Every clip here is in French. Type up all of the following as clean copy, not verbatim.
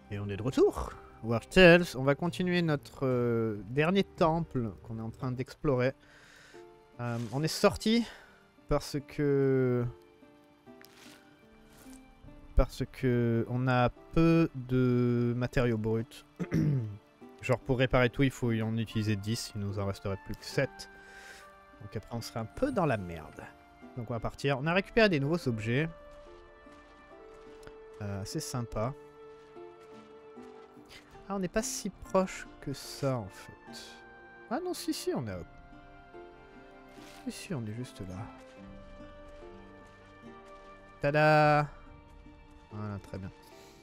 Et on est de retour. War Tales, on va continuer notre dernier temple qu'on est en train d'explorer. On est sorti parce que on a peu de matériaux bruts. Genre pour réparer tout, il faut y en utiliser 10, il nous en resterait plus que 7. Donc après on serait un peu dans la merde. Donc on va partir. On a récupéré des nouveaux objets. Assez sympa. Ah, on n'est pas si proche que ça en fait. Ah non, si, on est... Si, on est juste là. Tada! Voilà, très bien.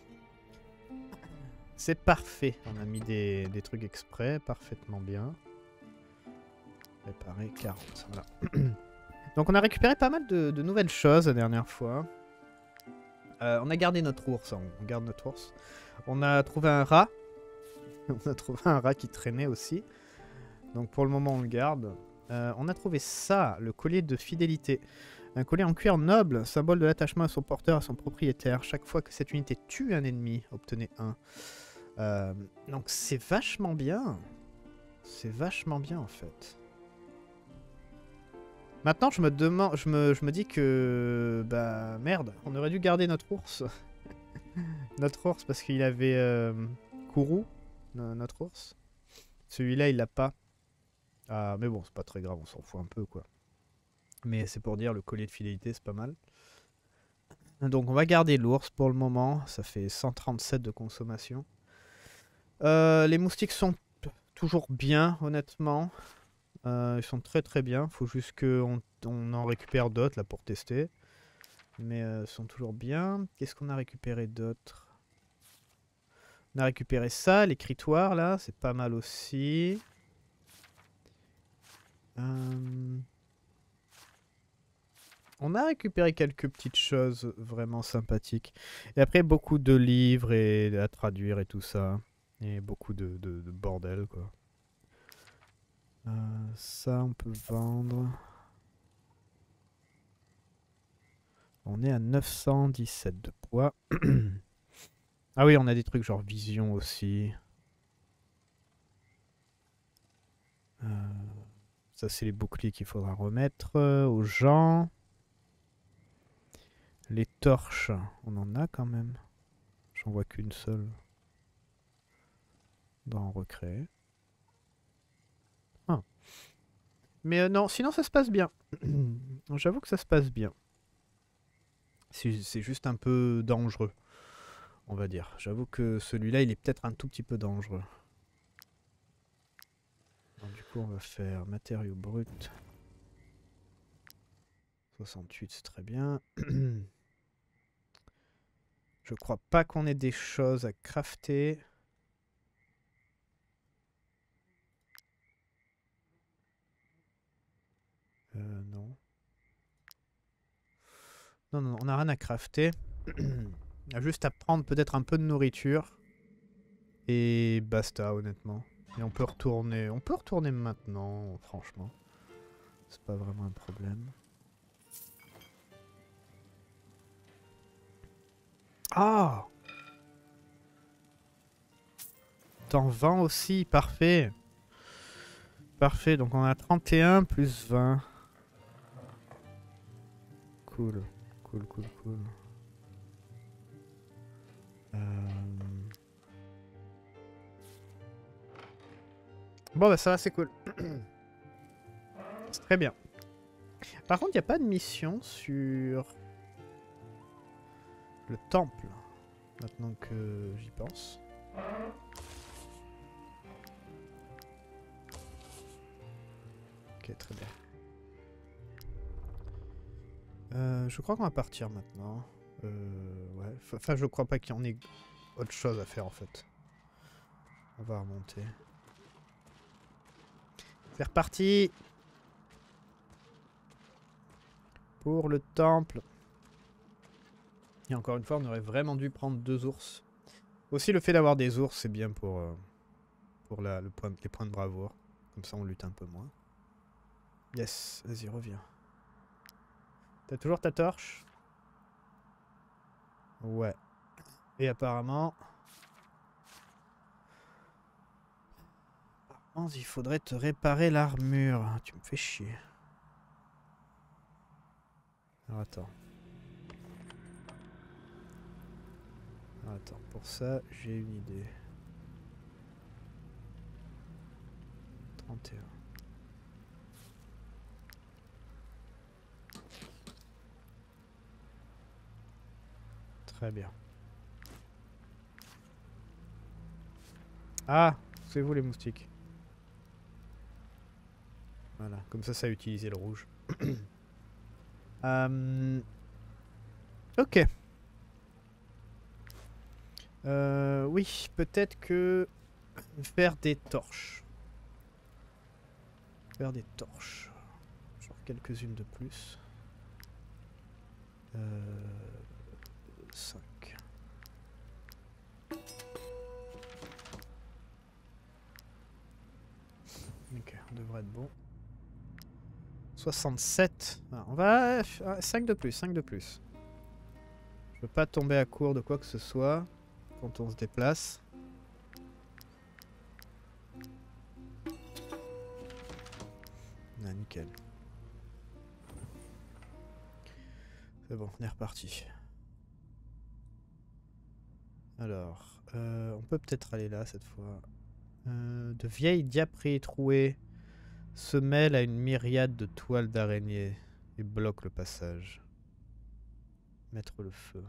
C'est parfait. On a mis des trucs exprès, parfaitement bien. Réparer 40, voilà. Donc on a récupéré pas mal de nouvelles choses la dernière fois. On a gardé notre ours, hein. On garde notre ours. On a trouvé un rat. On a trouvé un rat qui traînait aussi. Donc pour le moment on le garde. On a trouvé ça, le collier de fidélité. Un collier en cuir noble, symbole de l'attachement à son porteur, à son propriétaire. Chaque fois que cette unité tue un ennemi, obtenez un. Donc c'est vachement bien. C'est vachement bien en fait. Maintenant je me demande, je me dis que... Bah merde, on aurait dû garder notre ours. Notre ours parce qu'il avait Kourou, notre ours. Celui-là il l'a pas. Ah mais bon c'est pas très grave, on s'en fout un peu quoi. Mais c'est pour dire le collier de fidélité c'est pas mal. Donc on va garder l'ours pour le moment, ça fait 137 de consommation. Les moustiques sont toujours bien honnêtement. Ils sont très très bien, faut juste qu'on en récupère d'autres là pour tester. Mais ils sont toujours bien. Qu'est-ce qu'on a récupéré d'autre? On a récupéré ça, l'écritoire là, c'est pas mal aussi. On a récupéré quelques petites choses vraiment sympathiques. Et après, beaucoup de livres et à traduire et tout ça. Et beaucoup de bordel, quoi. Ça, on peut vendre. On est à 917 de poids. Ah oui, on a des trucs genre vision aussi. Ça, c'est les boucliers qu'il faudra remettre aux gens. Les torches, on en a quand même. J'en vois qu'une seule. On doit en recréer. Ah. Mais non, sinon ça se passe bien. J'avoue que ça se passe bien. C'est juste un peu dangereux, on va dire. J'avoue que celui-là, il est peut-être un tout petit peu dangereux. Donc, du coup, on va faire matériaux bruts. 68, c'est très bien. Je crois pas qu'on ait des choses à crafter. Non. Non, on n'a rien à crafter. On a juste à prendre peut-être un peu de nourriture. Et basta, honnêtement. Et on peut retourner. On peut retourner maintenant, franchement. C'est pas vraiment un problème. Ah! T'en vends aussi, parfait. Parfait, donc on a 31 plus 20. Cool, cool. Bon bah ça va, c'est cool. C'est très bien. Par contre, il n'y a pas de mission sur le temple. Maintenant que j'y pense. Ok, très bien. Je crois qu'on va partir maintenant. Ouais. Enfin, je crois pas qu'il y en ait autre chose à faire en fait. On va remonter. C'est reparti pour le temple. Et encore une fois, on aurait vraiment dû prendre 2 ours. Aussi, le fait d'avoir des ours, c'est bien pour les points de bravoure. Comme ça, on lutte un peu moins. Yes, vas-y, reviens. T'as toujours ta torche? Ouais. Et apparemment... Il faudrait te réparer l'armure. Tu me fais chier. Alors attends. Attends, pour ça, j'ai une idée. 31. Très bien. Ah, c'est vous les moustiques. Voilà, comme ça a utilisé le rouge. Ok. Oui, peut-être que faire des torches. Faire des torches. Genre quelques-unes de plus. 5. Ok, on devrait être bon. 67. Ah, on va... 5 de plus, 5 de plus. Je veux pas tomber à court de quoi que ce soit quand on se déplace. Ah, nickel. C'est bon, on est reparti. Alors, on peut peut-être aller là cette fois. De vieilles diaprées trouées se mêlent à une myriade de toiles d'araignées et bloquent le passage. Mettre le feu.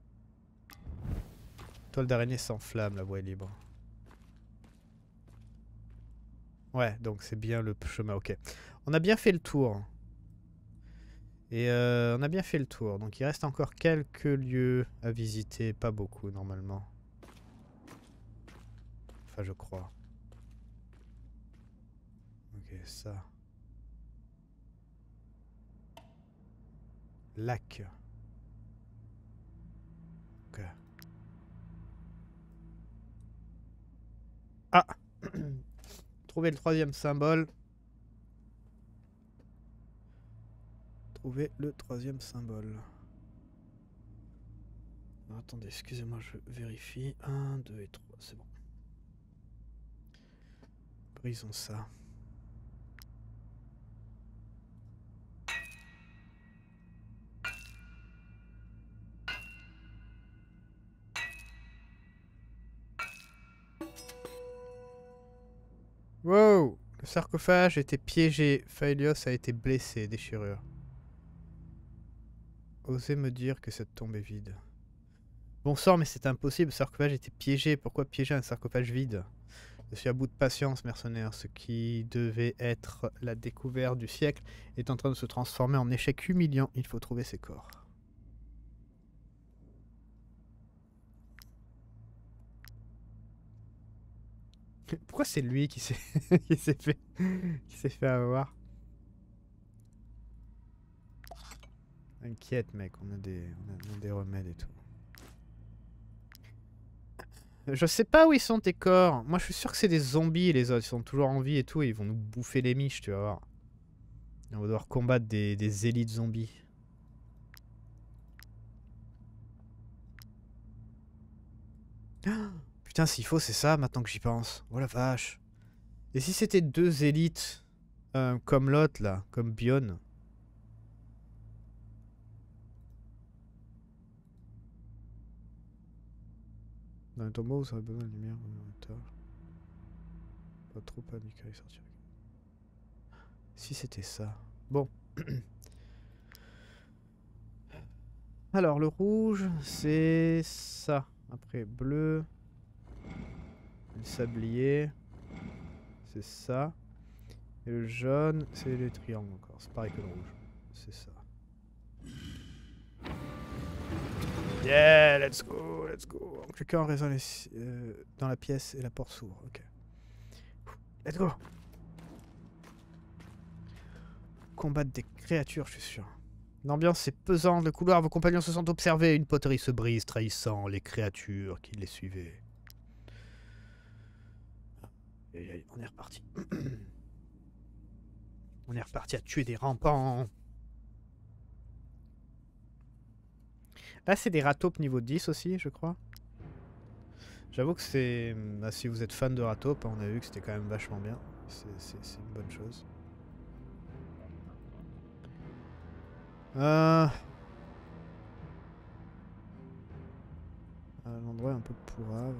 Toile d'araignée s'enflamme, la voie est libre. Ouais, donc c'est bien le chemin, ok. On a bien fait le tour. Et on a bien fait le tour. Donc il reste encore quelques lieux à visiter. Pas beaucoup normalement. Enfin je crois. Ok, ça. Lac. Ok. Ah. Trouver le troisième symbole. Trouver le troisième symbole. Alors, attendez, excusez-moi, je vérifie. 1, 2 et 3, c'est bon. Brisons ça. Wow! Le sarcophage était piégé. Phaelios a été blessé. Déchirure. Osez me dire que cette tombe est vide. Bon sang, mais c'est impossible. Le sarcophage était piégé. Pourquoi piéger un sarcophage vide? Je suis à bout de patience, mercenaire. Ce qui devait être la découverte du siècle est en train de se transformer en échec humiliant. Il faut trouver ces corps. Pourquoi c'est lui qui s'est fait avoir? Inquiète mec, on a des remèdes et tout. Je sais pas où ils sont tes corps. Moi je suis sûr que c'est des zombies les autres. Ils sont toujours en vie et tout. Et ils vont nous bouffer les miches, tu vas voir. Et on va devoir combattre des élites zombies. Putain, s'il faut, c'est ça maintenant que j'y pense. Oh la vache. Et si c'était deux élites comme l'autre là, comme Bion? Dans le tombeau, vous aurez besoin de lumière. Pas trop paniquer et sortir. Si c'était ça. Bon. Alors, le rouge, c'est ça. Après, bleu. Le sablier. C'est ça. Et le jaune, c'est les triangles encore. C'est pareil que le rouge. C'est ça. Yeah, let's go, let's go. En cliquant en raison dans la pièce et la porte s'ouvre. Ok. Let's go. Combattre des créatures, je suis sûr. L'ambiance est pesante, le couloir, vos compagnons se sentent observés. Une poterie se brise, trahissant les créatures qui les suivaient. Et on est reparti. On est reparti à tuer des rampants. Là, c'est des ratopes niveau 10 aussi, je crois. J'avoue que c'est... Bah, si vous êtes fan de ratopes, on a vu que c'était quand même vachement bien. C'est une bonne chose. L'endroit est un peu pourrave.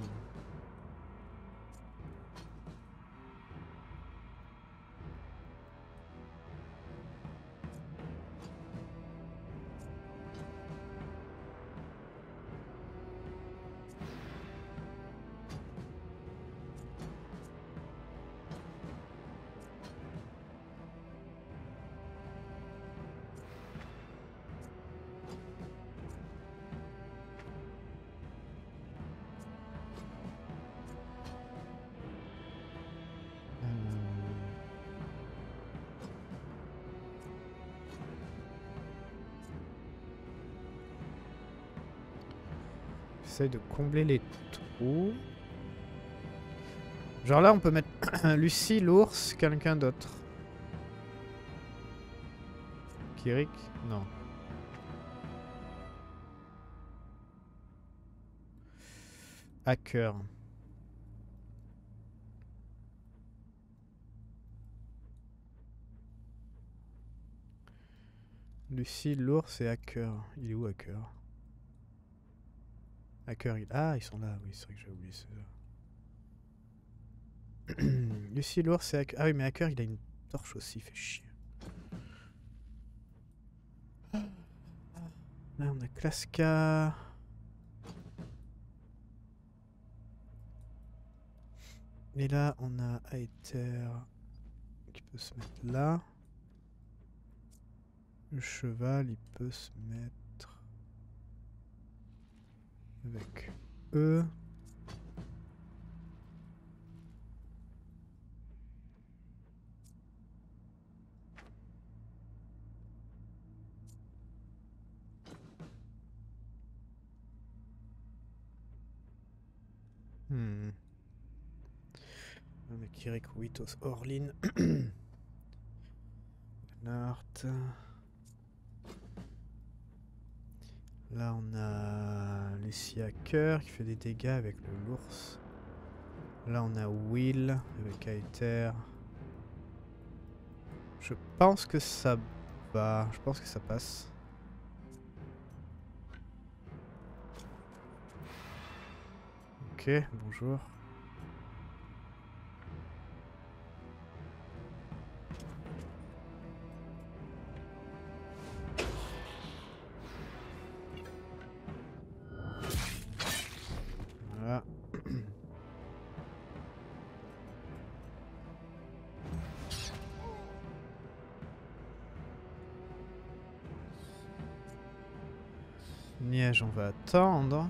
J'essaie de combler les trous. Genre là, on peut mettre Lucie, l'ours, quelqu'un d'autre. Kirik? Non. Hacker. Lucie, l'ours et Hacker. Il est où Hacker? Hacker, ah, ils sont là, oui, c'est vrai que j'ai oublié ça. Lucie, l'ours et Hacker. Ah oui, mais Hacker, il a une torche aussi, fait chier. Là, on a Klaska. Et là, on a Aether qui peut se mettre là. Le cheval, il peut se mettre avec eux. Avec Kirik, Witos, Orlin. Nart. Là, on a Lucie Hacker qui fait des dégâts avec l'ours. Là, on a Will avec Aether. Je pense que ça va. Je pense que ça passe. Ok, bonjour. Voilà. Niège, on va attendre.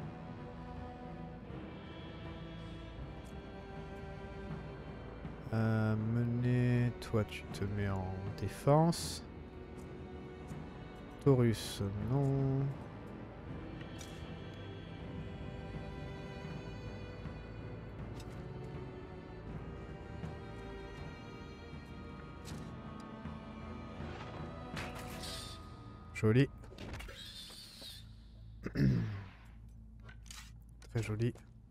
Mener, toi tu te mets en défense. Taurus, non. Joli. Très joli.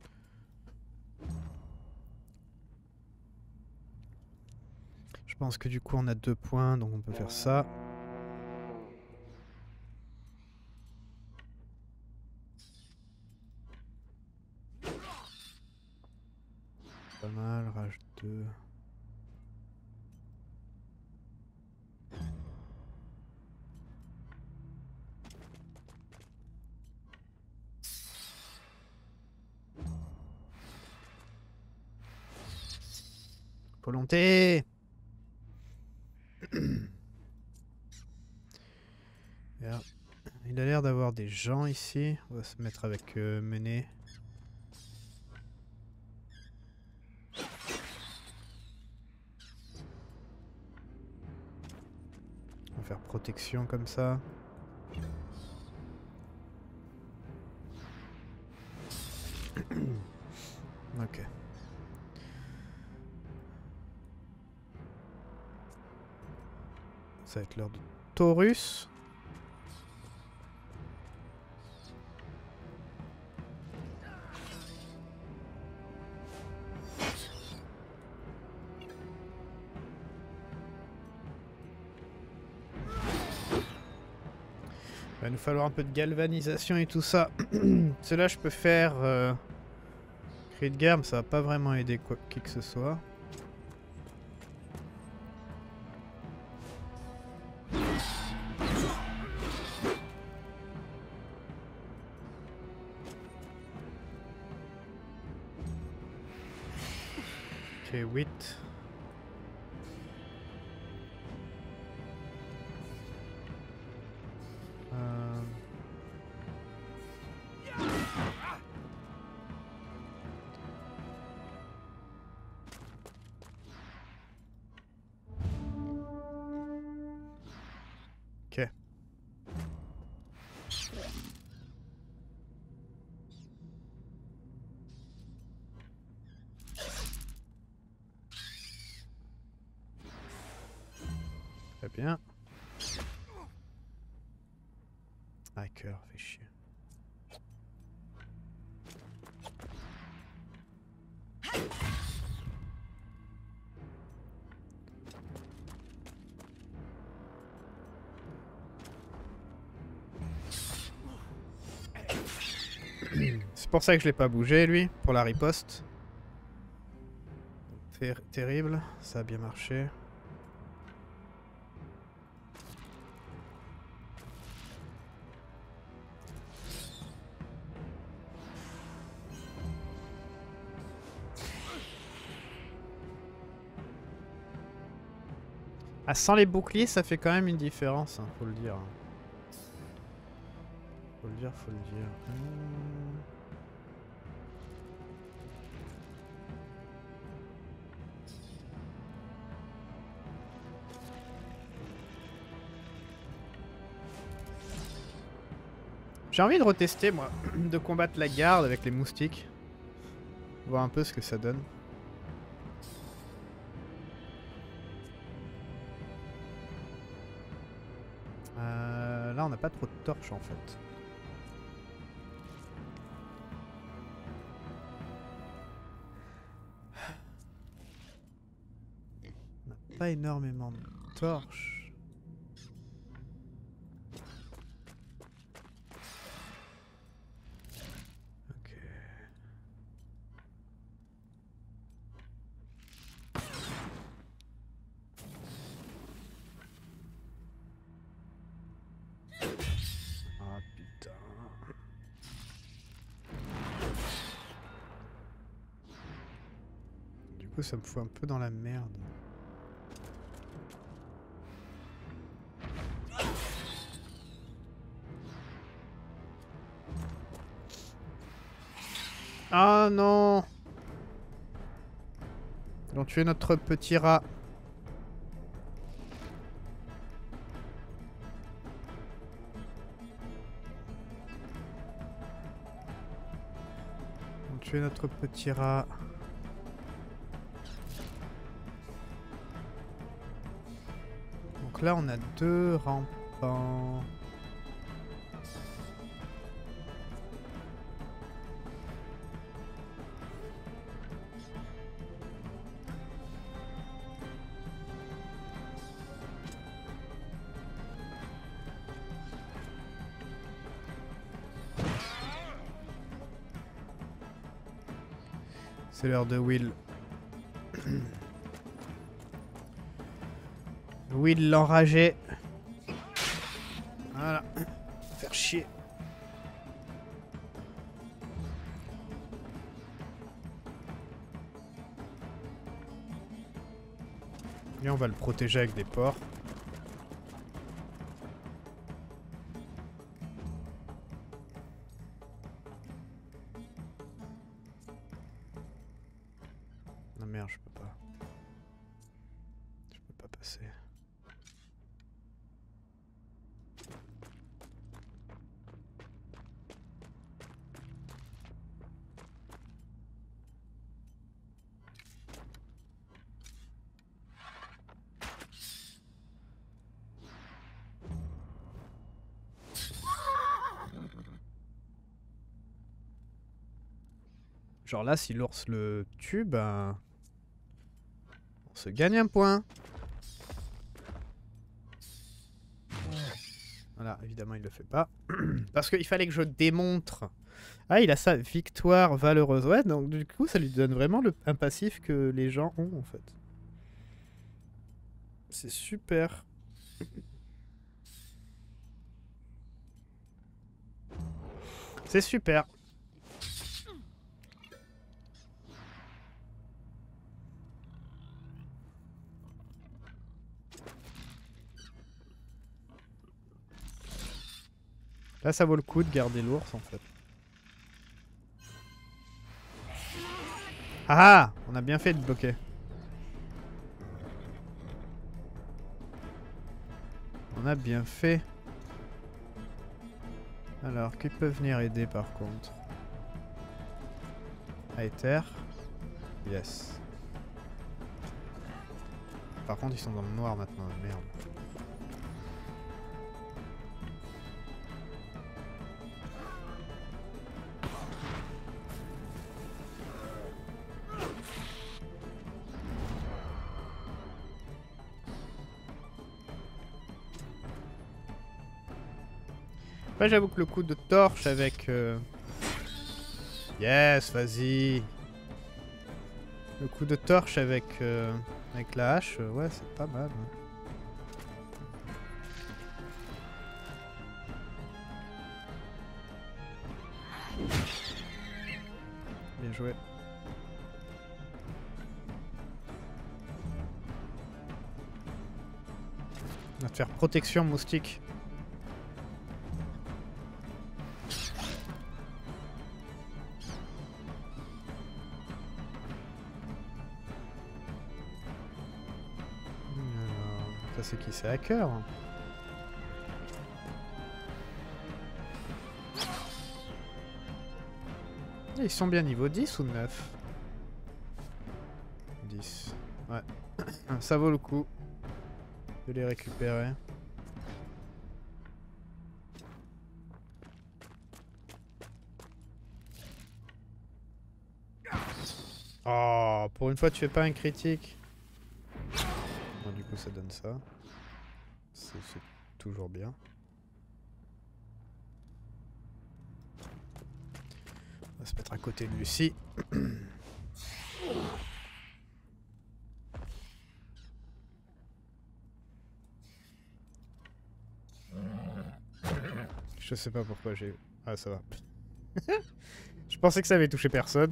Je pense que du coup on a 2 points, donc on peut faire ça. Pas mal, rage 2. Volonté. Il a l'air d'avoir des gens ici. On va se mettre avec Mené. On va faire protection comme ça. Ok. Ça va être l'heure de Taurus. Il va nous falloir un peu de galvanisation et tout ça. Cela, je peux faire cri de guerre, mais ça va pas vraiment aider qui que ce soit. Ok, 8. Ok. Très bien. Ah, cœur, fait chier. C'est pour ça que je l'ai pas bougé, lui, pour la riposte. Terrible, ça a bien marché. Ah, sans les boucliers, ça fait quand même une différence, hein, faut le dire. Faut le dire, faut le dire. J'ai envie de retester, moi, de combattre la garde avec les moustiques. Voir un peu ce que ça donne. Là, on n'a pas trop de torches, en fait. On n'a pas énormément de torches. Ok. Ah putain. Du coup, ça me fout un peu dans la merde. Ah non! Ils ont tué notre petit rat. Ils ont tué notre petit rat. Donc là, on a 2 rampants. C'est l'heure de Will. Will l'enragé. Voilà. Faire chier. Et on va le protéger avec des porcs. Non merde, je peux pas. Je peux pas passer. Genre là, si l'ours le tue, ben... on se gagne un point. Voilà, évidemment, il le fait pas. Parce qu'il fallait que je démontre. Ah, il a ça, victoire valeureuse. Ouais, donc du coup, ça lui donne vraiment un passif que les gens ont, en fait. C'est super. C'est super. Là, ça vaut le coup de garder l'ours, en fait. Ah! On a bien fait de bloquer. On a bien fait. Alors, qui peut venir aider, par contre? Aether. Yes. Par contre, ils sont dans le noir maintenant. Merde. Après, j'avoue que le coup de torche avec... Yes, vas-y. Le coup de torche avec la hache, ouais, c'est pas mal. Hein. Bien joué. On va te faire protection moustique. Ça c'est qui? C'est Hacker. Ils sont bien niveau 10 ou 9? 10. Ouais. Ça vaut le coup de les récupérer. Oh, pour une fois tu fais pas un critique. Bon, du coup ça donne ça. C'est toujours bien. On va se mettre à côté de Lucie. Je sais pas pourquoi j'ai... Ah, ça va. Je pensais que ça avait touché personne.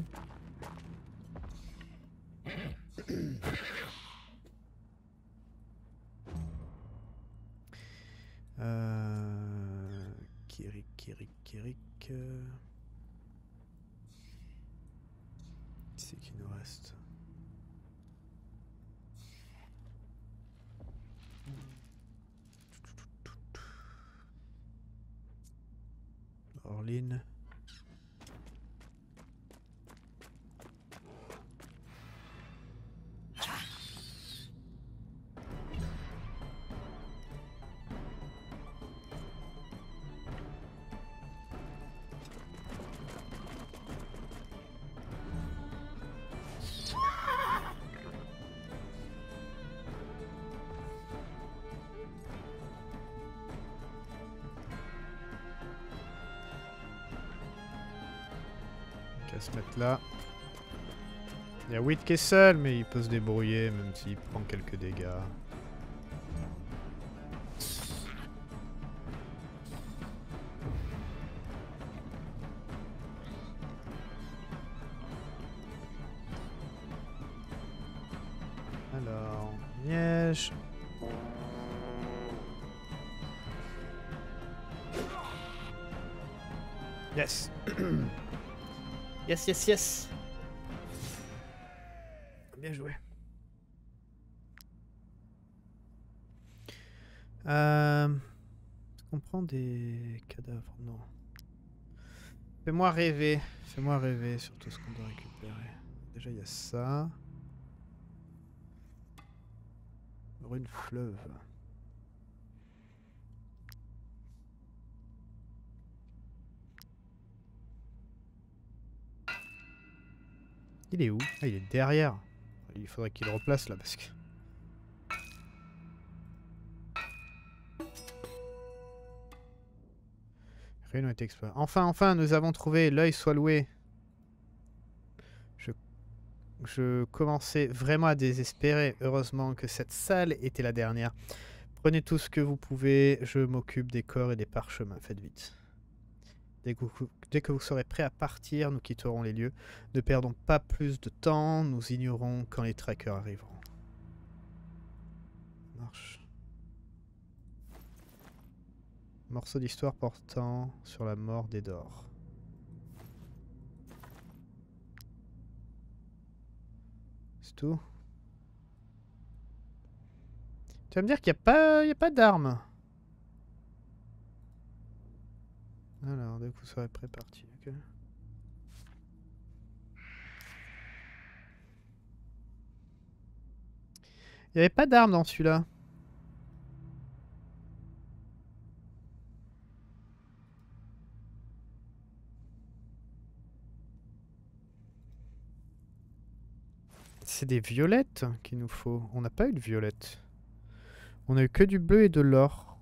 Kirik. Qui c'est qui nous reste? Orline. On va se mettre là. Il y a Witt qui est seul, mais il peut se débrouiller, même s'il prend quelques dégâts. Alors, Liège. Yes. Yes. Bien joué. Est-ce qu'on prend des cadavres? Non. Fais-moi rêver sur tout ce qu'on doit récupérer. Déjà, il y a ça. Rune fleuve. Il est où? Ah, il est derrière. Il faudrait qu'il le replace là parce que... Ruines ont été explorées. Enfin, nous avons trouvé. L'œil soit loué. Je commençais vraiment à désespérer. Heureusement que cette salle était la dernière. Prenez tout ce que vous pouvez. Je m'occupe des corps et des parchemins. Faites vite. Dès que vous serez prêt à partir, nous quitterons les lieux. Ne perdons pas plus de temps. Nous ignorons quand les trackers arriveront. Marche. Morceau d'histoire portant sur la mort d'Edor. C'est tout. Tu vas me dire qu'il n'y a pas d'armes. Alors, dès que vous serez prêt, parti. Okay. Il n'y avait pas d'armes dans celui-là. C'est des violettes qu'il nous faut. On n'a pas eu de violettes. On a eu que du bleu et de l'or.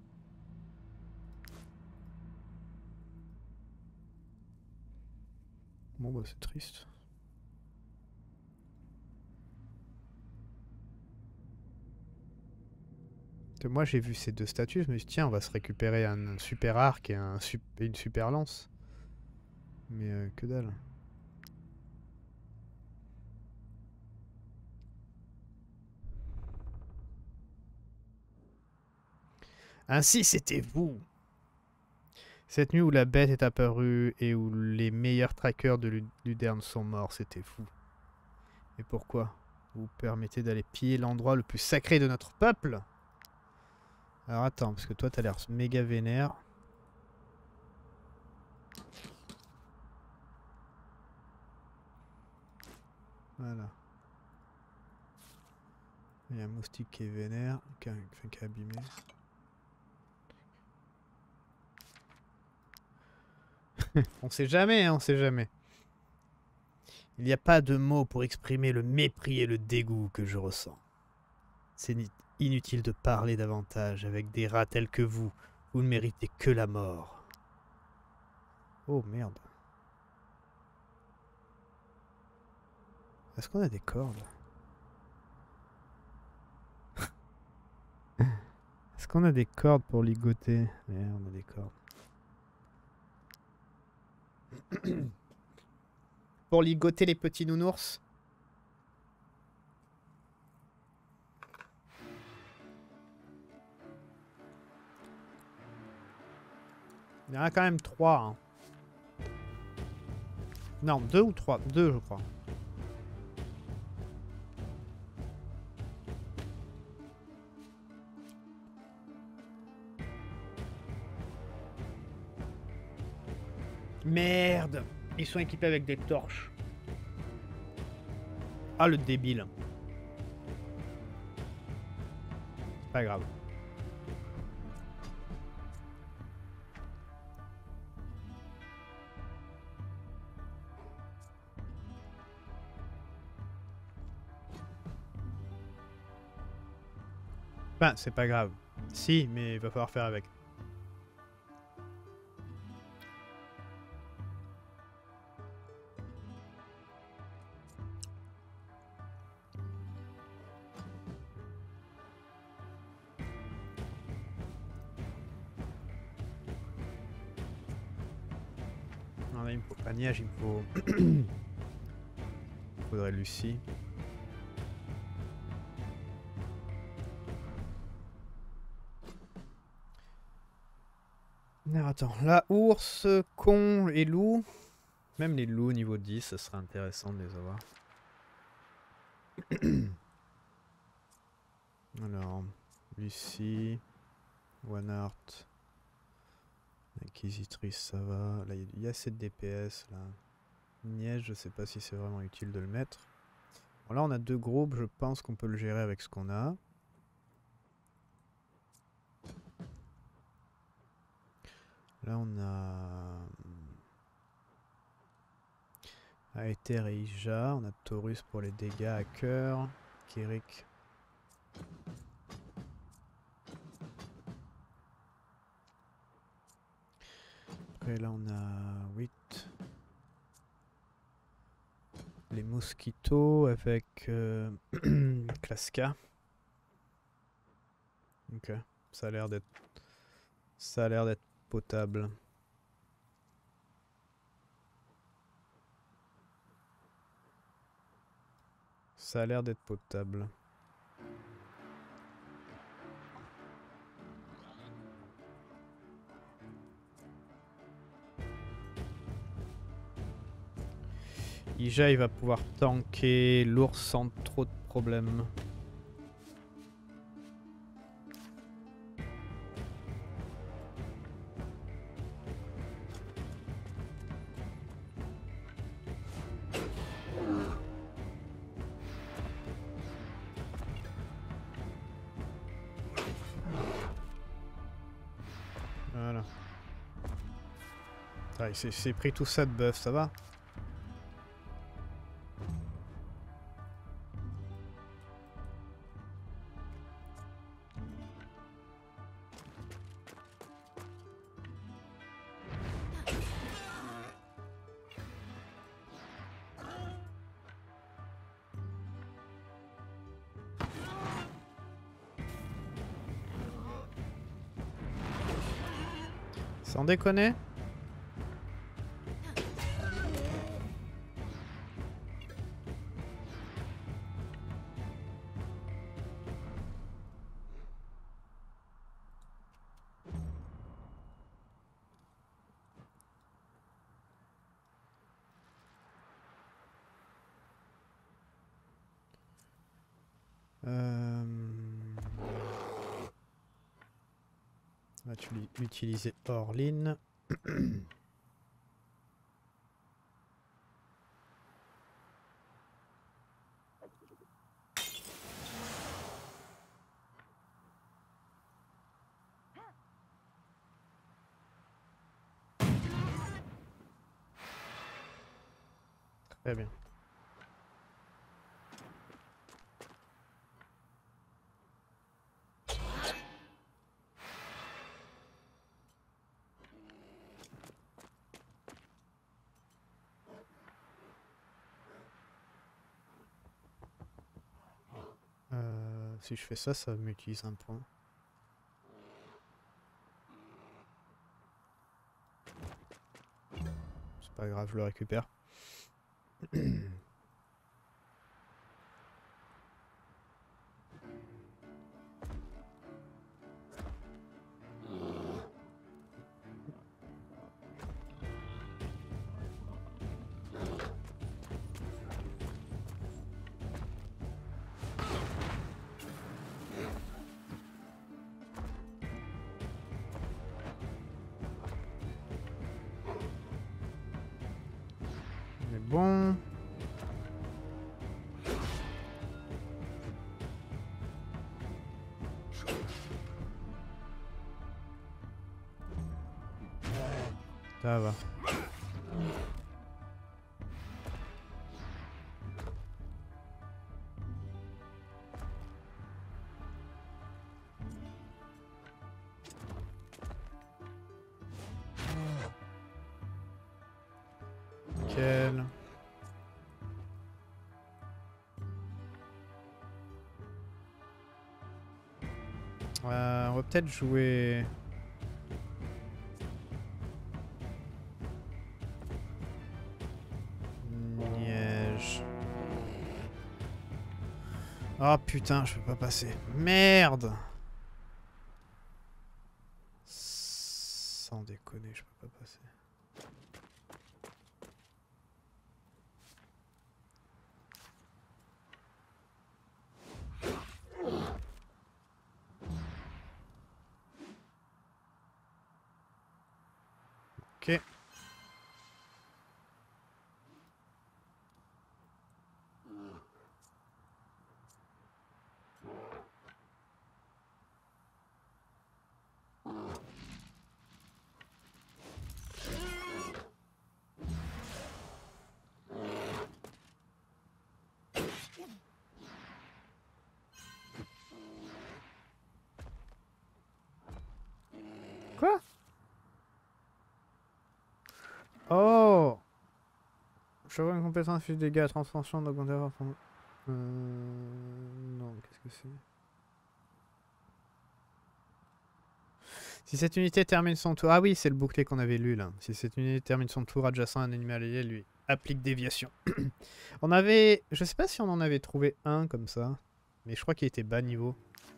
Bon bah c'est triste. Moi j'ai vu ces deux statues, je me suis dit tiens on va se récupérer un super arc et une super lance. Mais que dalle. Ainsi c'était vous. Cette nuit où la bête est apparue et où les meilleurs trackers de Luderne sont morts, c'était vous. Et pourquoi vous permettez d'aller piller l'endroit le plus sacré de notre peuple? Alors attends, parce que toi t'as l'air méga vénère. Voilà. Il y a un moustique qui est vénère, qui est abîmé. On sait jamais, hein, on sait jamais. Il n'y a pas de mots pour exprimer le mépris et le dégoût que je ressens. C'est inutile de parler davantage avec des rats tels que vous. Vous ne méritez que la mort. Oh merde. Est-ce qu'on a des cordes? Est-ce qu'on a des cordes pour ligoter? Ouais, on a des cordes. Pour ligoter les petits nounours? Il y en a quand même 3. Hein. Non, 2 ou 3. 2 je crois. Merde! Ils sont équipés avec des torches. Ah le débile. Pas grave. Enfin, c'est pas grave. Si, mais il va falloir faire avec. Non, là, il me faut pas Niège, il me faut... il faudrait Lucie. Alors, attends, là, ours, con et loup. Même les loups niveau 10, ça serait intéressant de les avoir. Alors, Lucie, Wanart, Inquisitrice, ça va. Là, il y a 7 DPS, là. Niège, je sais pas si c'est vraiment utile de le mettre. Bon, là, on a 2 groupes, je pense qu'on peut le gérer avec ce qu'on a. Là, on a... Aether et Ija. On a Taurus pour les dégâts à cœur. Kirik. Après là on a 8. Les mosquitos avec Klaska. Ok, ça a l'air d'être potable. Ça a l'air d'être potable. Ija il va pouvoir tanker l'ours sans trop de problèmes. Voilà. Ah, il s'est pris tout ça de buff, ça va? Sans déconner? On va utiliser Orline. Très bien. Si je fais ça, ça m'utilise un point. C'est pas grave, je le récupère. On est bon. Ça va. Nickel. On va peut-être jouer... Niège. Oh putain, je peux pas passer. Merde! Sans déconner, je peux pas passer. Ok. Je vois une compétence de dégâts à transformation d'augmenter. Non, qu'est-ce que c'est? Si cette unité termine son tour... Ah oui, c'est le bouclier qu'on avait lu là. Si cette unité termine son tour adjacent à un ennemi allié, lui applique déviation. On avait... Je sais pas si on en avait trouvé un comme ça. Mais je crois qu'il était bas niveau.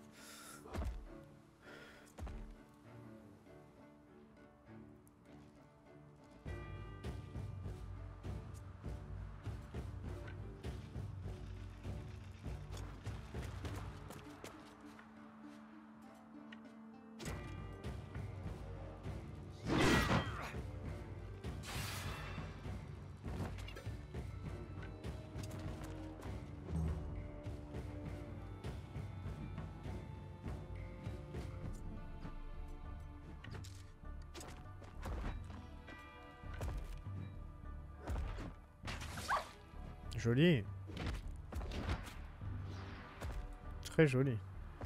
Joli. Très joli.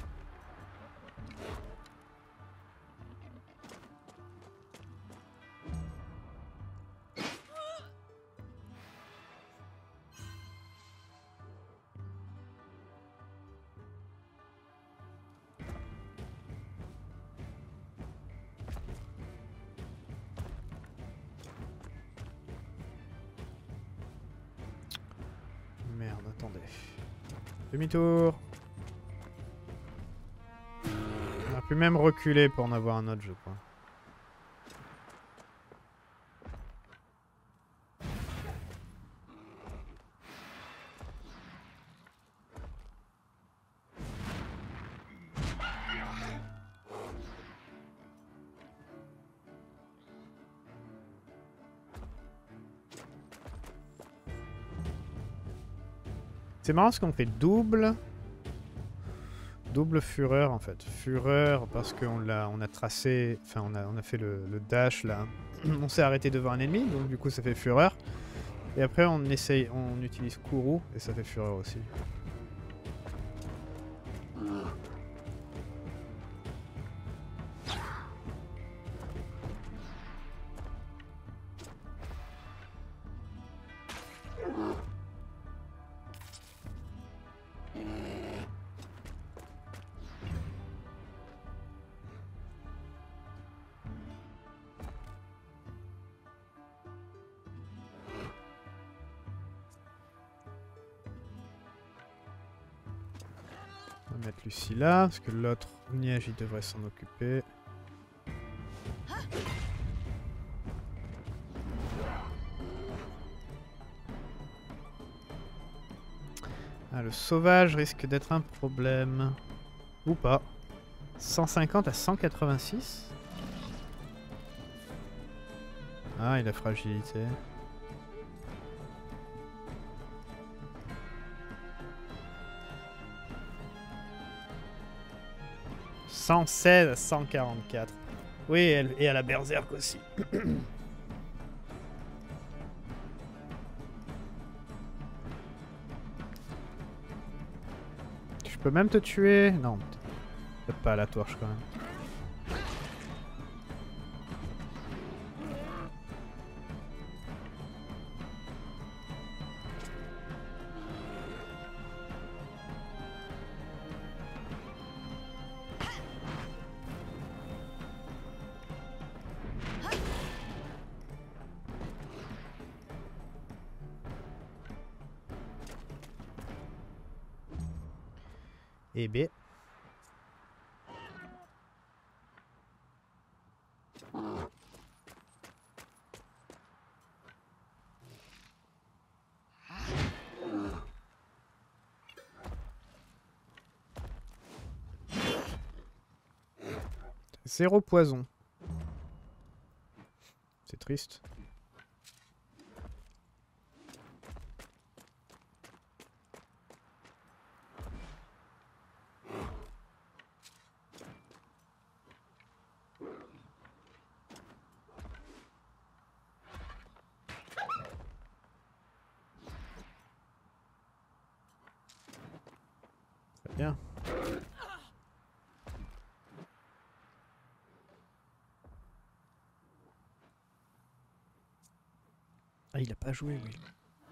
Merde, attendez. Demi-tour. On a pu même reculer pour en avoir un autre, je crois. C'est marrant parce qu'on fait double fureur en fait. Fureur parce qu'on a tracé, enfin on a fait le dash là. On s'est arrêté devant un ennemi, donc du coup ça fait fureur. Et après on utilise Kourou et ça fait fureur aussi. On va mettre Lucie là, parce que l'autre Niège il devrait s'en occuper. Ah, le sauvage risque d'être un problème. Ou pas. 150 à 186. Ah, il a fragilité. « 116 à 144. » Oui, et à la berserk aussi. Je peux même te tuer? Non, peut-être pas à la torche quand même. Eh bien. Zéro poison. C'est triste. Très bien. Ah, il a pas joué, oui.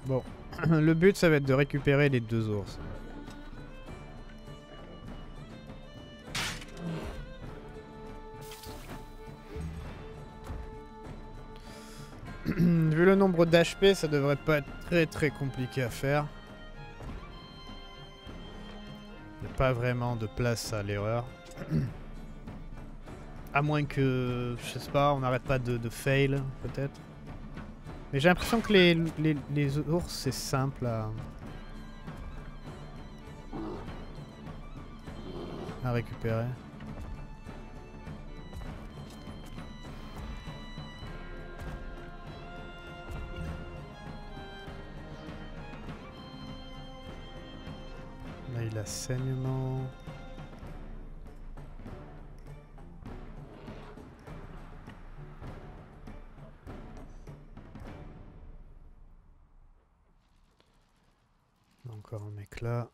Bon, le but ça va être de récupérer les 2 ours. Vu le nombre d'HP, ça devrait pas être très compliqué à faire. Il n'y a pas vraiment de place à l'erreur. À moins que, je sais pas, on n'arrête pas de fail, peut-être. Mais j'ai l'impression que les ours, c'est simple à récupérer. Là, il a saignement. Encore un mec là.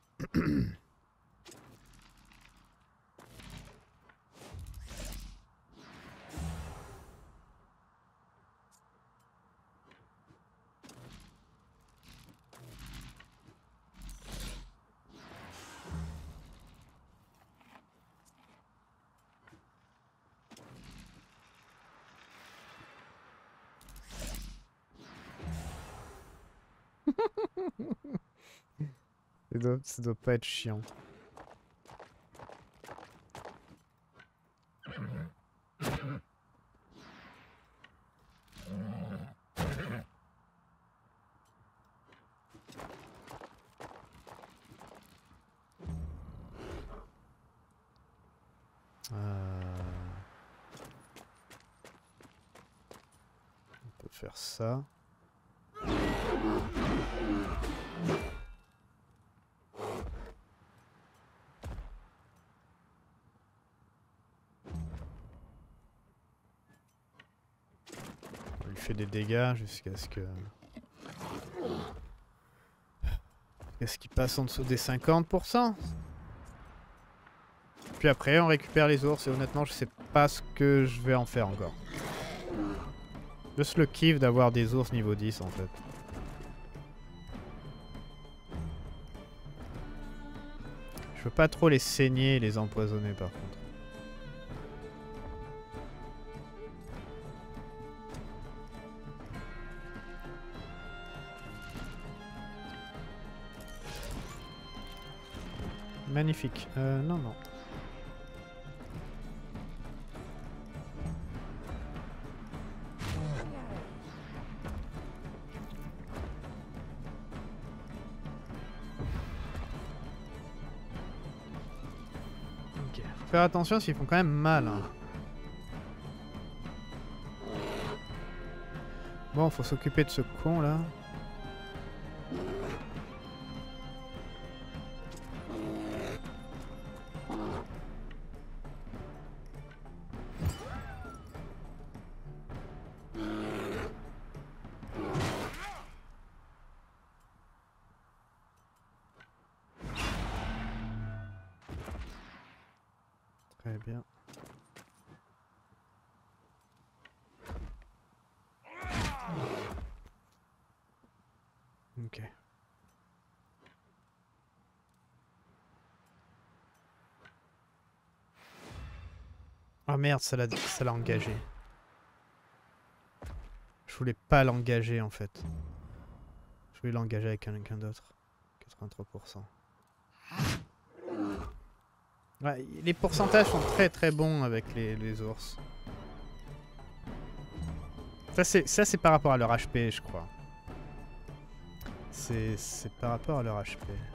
Ça doit pas être chiant. On peut faire ça. On lui fait des dégâts jusqu'à ce que... Est-ce qu'il passe en dessous des 50%? Puis après, on récupère les ours et honnêtement, je sais pas ce que je vais en faire encore. Juste le kiff d'avoir des ours niveau 10 en fait. Je veux pas trop les saigner et les empoisonner par contre. Magnifique. Non, non. Ok. Faut faire attention parce qu'ils font quand même mal. Hein. Bon, faut s'occuper de ce con là. Très bien. Ok. Oh merde, ça l'a engagé. Je voulais pas l'engager en fait. Je voulais l'engager avec quelqu'un d'autre. 83%. Ouais, les pourcentages sont très très bons avec les ours. Ça c'est par rapport à leur HP je crois. C'est par rapport à leur HP.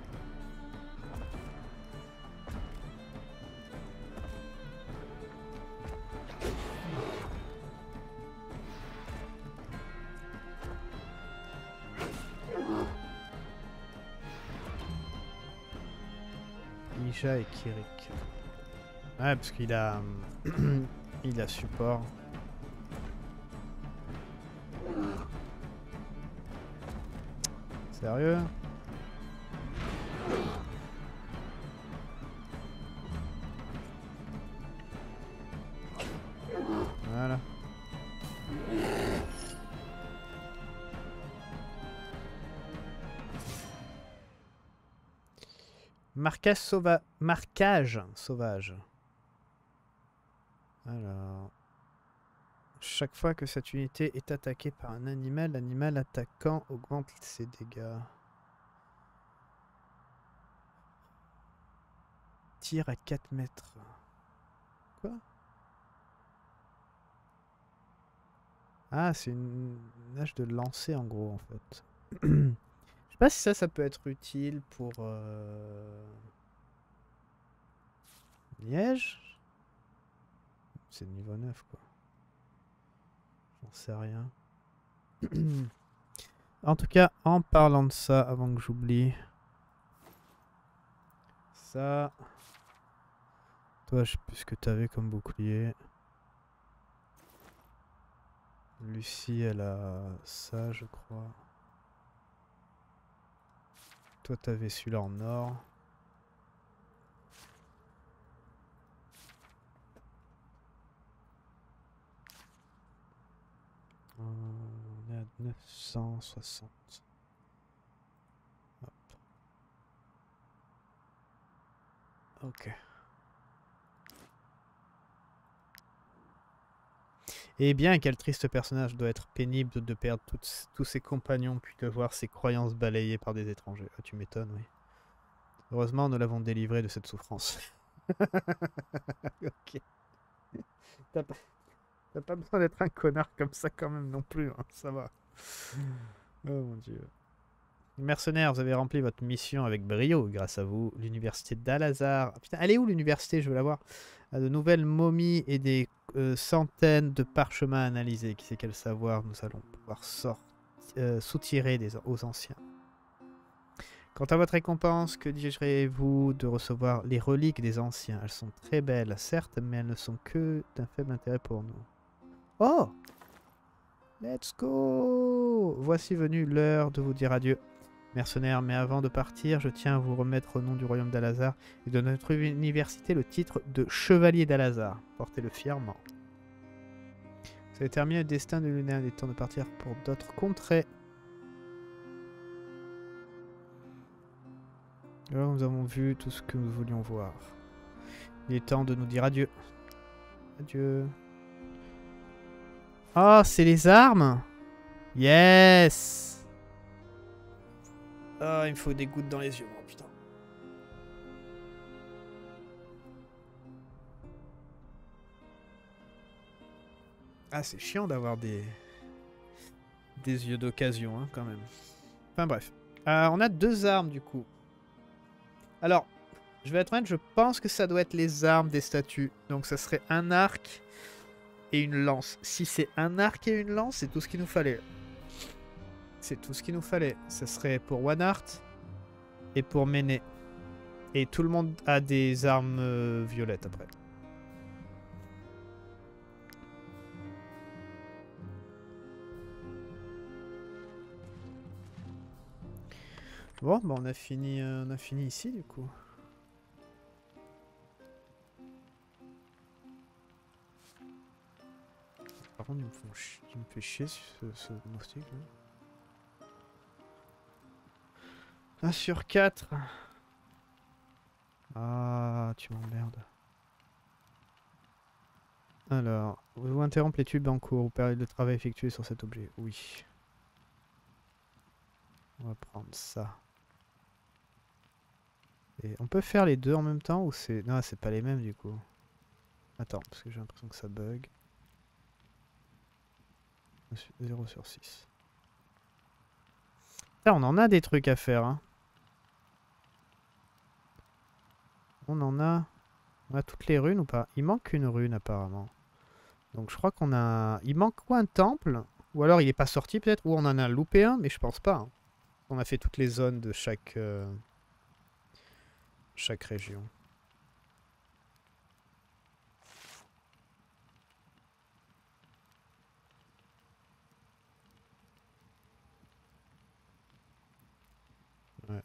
Isha et Kirik. Ouais parce qu'il a... il a support. Sérieux? Voilà. Marquage sauvage. Alors... Chaque fois que cette unité est attaquée par un animal, l'animal attaquant augmente ses dégâts. Tir à 4 mètres. Quoi? Ah, c'est une nage de lancer en gros en fait. Je sais pas si ça peut être utile pour Liège. C'est niveau 9 quoi. J'en sais rien. En tout cas, en parlant de ça, avant que j'oublie. Ça. Toi, je sais plus ce que t'avais comme bouclier. Lucie, elle a ça, je crois. Toi, t'avais celui-là en or. On est à 960. Hop. Ok. Eh bien, quel triste personnage, doit être pénible de perdre tous ses compagnons puis de voir ses croyances balayées par des étrangers. Ah, tu m'étonnes, oui. Heureusement, nous l'avons délivré de cette souffrance. Ok. T'as pas besoin d'être un connard comme ça quand même non plus, hein, ça va. Oh mon dieu. Mercenaires, vous avez rempli votre mission avec brio. Grâce à vous, l'université d'Al-Azhar... Ah, putain, elle est où l'université? Je veux la voir. A de nouvelles momies et des centaines de parchemins analysés. Qui sait quel savoir nous allons pouvoir soutirer aux anciens. Quant à votre récompense, que désirez-vous de recevoir les reliques des anciens? Elles sont très belles, certes, mais elles ne sont que d'un faible intérêt pour nous. Oh! Let's go! Voici venue l'heure de vous dire adieu. Mercenaires, mais avant de partir, je tiens à vous remettre au nom du royaume d'Al-Azhar et de notre université le titre de chevalier d'Al-Azhar. Portez-le fièrement. Vous avez terminé le destin de Luna, il est temps de partir pour d'autres contrées. Alors, nous avons vu tout ce que nous voulions voir. Il est temps de nous dire adieu. Adieu. Oh, c'est les armes? Yes! Oh, il me faut des gouttes dans les yeux, oh putain. Ah, c'est chiant d'avoir des yeux d'occasion, hein, quand même. Enfin bref. On a 2 armes, du coup. Alors, je vais être honnête, je pense que ça doit être les armes des statues. Donc ça serait un arc et une lance. Si c'est un arc et une lance, c'est tout ce qu'il nous fallait. C'est tout ce qu'il nous fallait. Ça serait pour Wanart et pour Méné. Et tout le monde a des armes violettes après. Bon, bah on a fini ici du coup. Par contre, il me fait chier ce moustique. 1 sur 4. Ah, tu m'emmerdes. Alors, vous interrompre les tubes en cours ou période de travail effectuée sur cet objet. Oui. On va prendre ça. Et on peut faire les deux en même temps ou c'est... Non, c'est pas les mêmes du coup. Attends, parce que j'ai l'impression que ça bug. 0 sur 6. Là, on en a des trucs à faire, hein. On a toutes les runes ou pas? Il manque une rune apparemment. Donc je crois qu'on a... Il manque quoi, un temple? Ou alors il est pas sorti peut-être? Ou on en a loupé un, mais je pense pas. Hein. On a fait toutes les zones de chaque région. Ouais.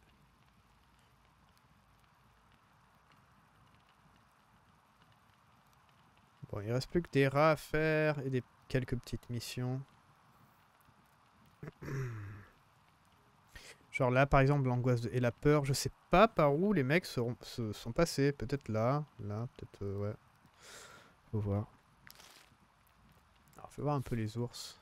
Bon, il reste plus que des rats à faire et quelques petites missions. Genre là, par exemple, et la peur, je sais pas par où les mecs se sont passés. Peut-être là, peut-être, ouais. Faut voir. Alors, faut voir un peu les ours.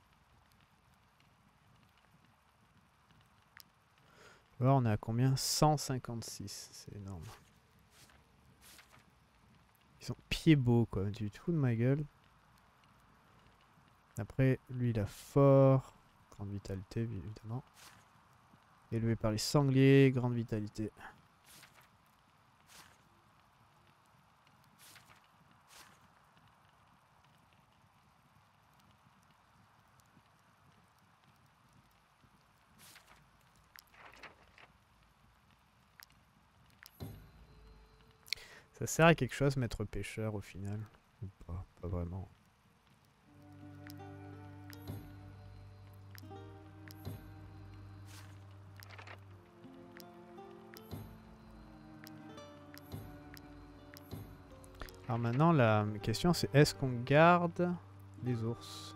Faut voir, on est à combien? 156, c'est énorme. Ils sont pieds beaux, quoi. Tu te fous de ma gueule. Après, lui, il a fort. Grande vitalité, évidemment. Élevé par les sangliers, grande vitalité. Ça sert à quelque chose, maître pêcheur, au final? Ou pas? Pas vraiment. Alors maintenant, la question c'est est-ce qu'on garde les ours?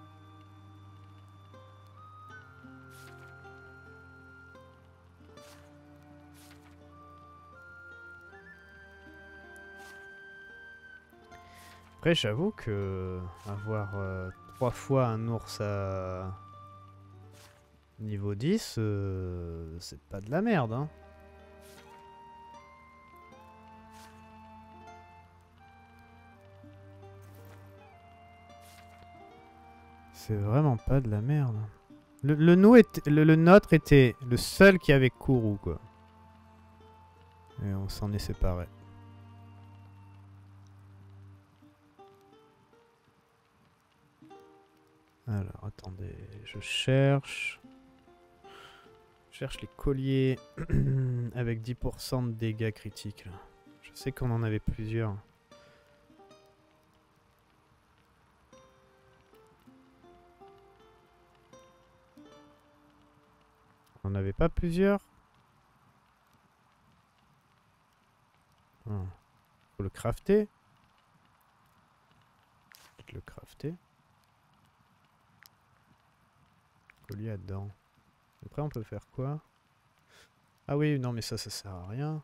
Après, j'avoue que avoir 3 fois un ours à niveau 10, c'est pas de la merde, hein. C'est vraiment pas de la merde. Le nôtre était le seul qui avait Kourou, quoi. Et on s'en est séparés. Alors, attendez, je cherche. Je cherche les colliers avec 10% de dégâts critiques. Là. Je sais qu'on en avait plusieurs. On n'en avait pas plusieurs? Faut le crafter. Peut-être le crafter. Collier à dents. Après, on peut faire quoi? Ah oui, non, mais ça sert à rien.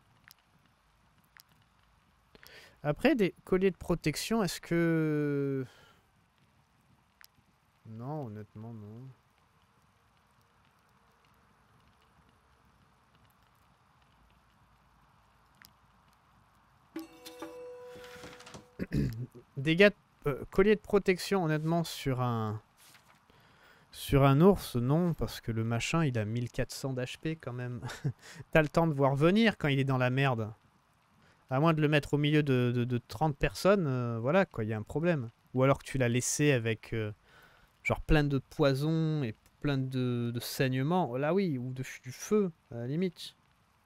Après, des colliers de protection, est-ce que... Non, honnêtement, non. Dégâts... collier de protection, honnêtement, sur un... Sur un ours, non, parce que le machin, il a 1400 d'HP quand même. T'as le temps de voir venir quand il est dans la merde. À moins de le mettre au milieu de 30 personnes, voilà quoi, il y a un problème. Ou alors que tu l'as laissé avec genre plein de poisons et plein de saignements. Là oui, ou du feu, à la limite.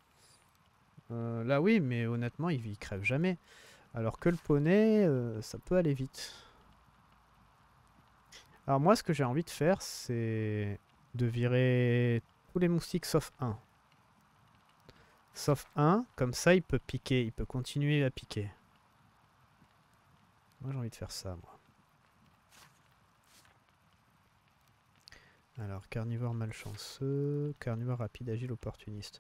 Là oui, mais honnêtement, il crève jamais. Alors que le poney, ça peut aller vite. Alors moi, ce que j'ai envie de faire, c'est de virer tous les moustiques sauf un. Sauf un, comme ça il peut piquer, il peut continuer à piquer. Moi j'ai envie de faire ça, moi. Alors, carnivore malchanceux, carnivore rapide, agile, opportuniste.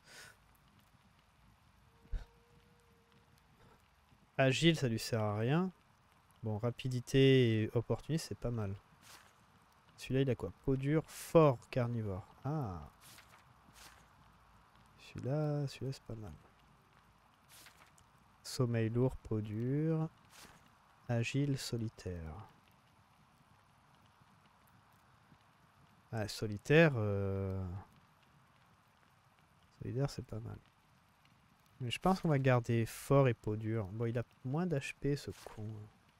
Agile, ça lui sert à rien. Bon, rapidité et opportuniste, c'est pas mal. Celui-là, il a quoi? Peau dure, fort, carnivore. Ah. Celui-là, c'est pas mal. Sommeil lourd, peau dure. Agile, solitaire. Ah, solitaire... Solitaire, c'est pas mal. Mais je pense qu'on va garder fort et peau dure. Bon, il a moins d'HP, ce con.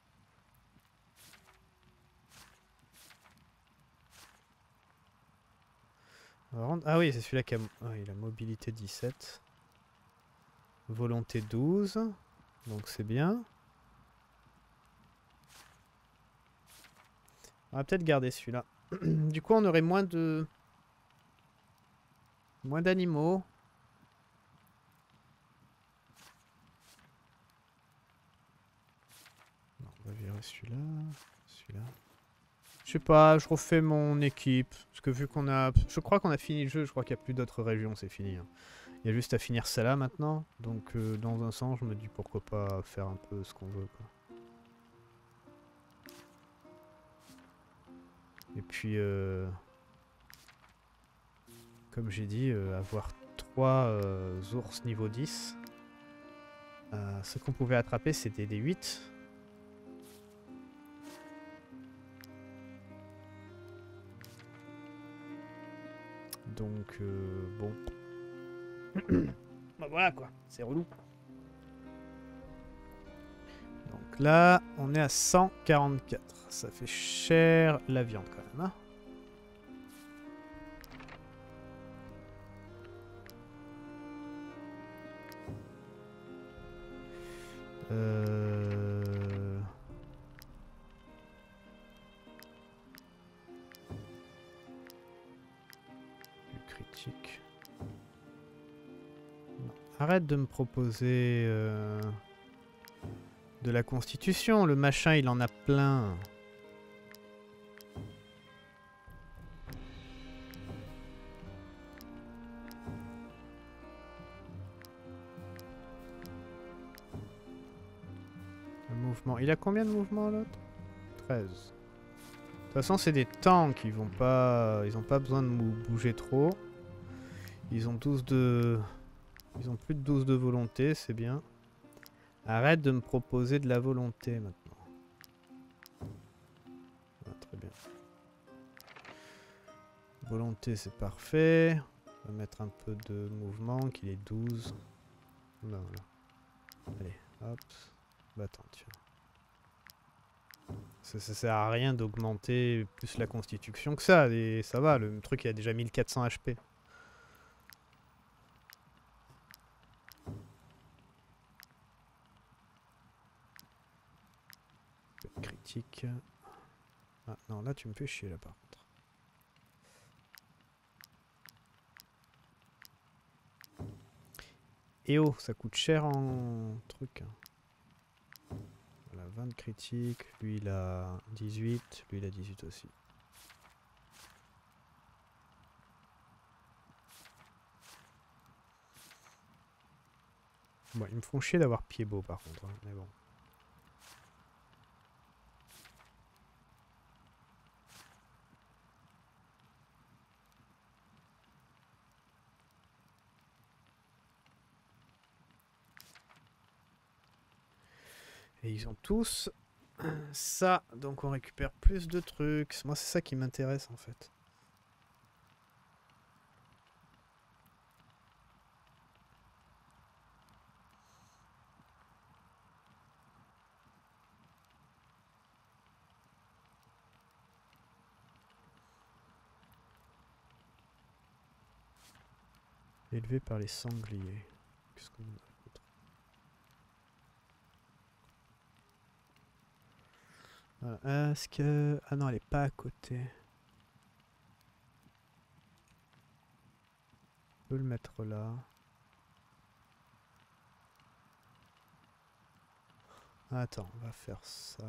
Ah oui, c'est celui-là qui a... Ah, il a mobilité 17. Volonté 12. Donc c'est bien. On va peut-être garder celui-là. Du coup, on aurait moins de... Moins d'animaux. On va virer celui-là. Celui-là. Je sais pas, je refais mon équipe. Parce que vu qu'on a... Je crois qu'on a fini le jeu, je crois qu'il n'y a plus d'autres régions, c'est fini. Hein. Il y a juste à finir celle-là maintenant. Donc dans un sens, je me dis pourquoi pas faire un peu ce qu'on veut. Quoi. Et puis, comme j'ai dit, avoir 3 ours niveau 10. Ce qu'on pouvait attraper, c'était des 8. Donc, bon. Bah voilà quoi, c'est relou. Donc là, on est à 144. Ça fait cher la viande quand même. Hein. Du critique. Non. Arrête de me proposer de la constitution. Le machin, il en a plein. Le mouvement. Il a combien de mouvements l'autre? 13. De toute façon, c'est des tanks. Ils vont pas. Ils ont pas besoin de bouger trop. Ils ont 12 de. Ils ont plus de 12 de volonté, c'est bien. Arrête de me proposer de la volonté maintenant. Ah, très bien. Volonté, c'est parfait. On va mettre un peu de mouvement, qu'il est 12. Là, voilà. Allez, hop. Bah attends, tiens. Ça sert à rien d'augmenter plus la constitution que ça. Et ça va, le truc il a déjà 1400 HP. Critique. Ah non, là tu me fais chier là par contre. Et oh, ça coûte cher en truc. Voilà, 20 critiques. Lui il a 18. Lui il a 18 aussi. Bon, ils me font chier d'avoir pied beau par contre. Hein, mais bon. Et ils ont tous ça, donc on récupère plus de trucs. Moi, c'est ça qui m'intéresse en fait. Élevé par les sangliers. Qu'est-ce qu'on a d'autre? Voilà. Est-ce que... Ah non, elle est pas à côté. On peut le mettre là. Attends, on va faire ça.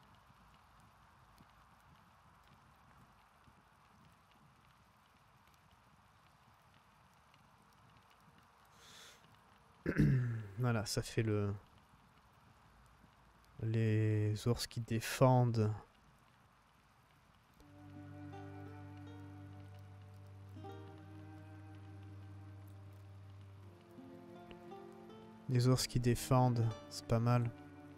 Voilà, ça fait le... Les ours qui défendent. Les ours qui défendent, c'est pas mal.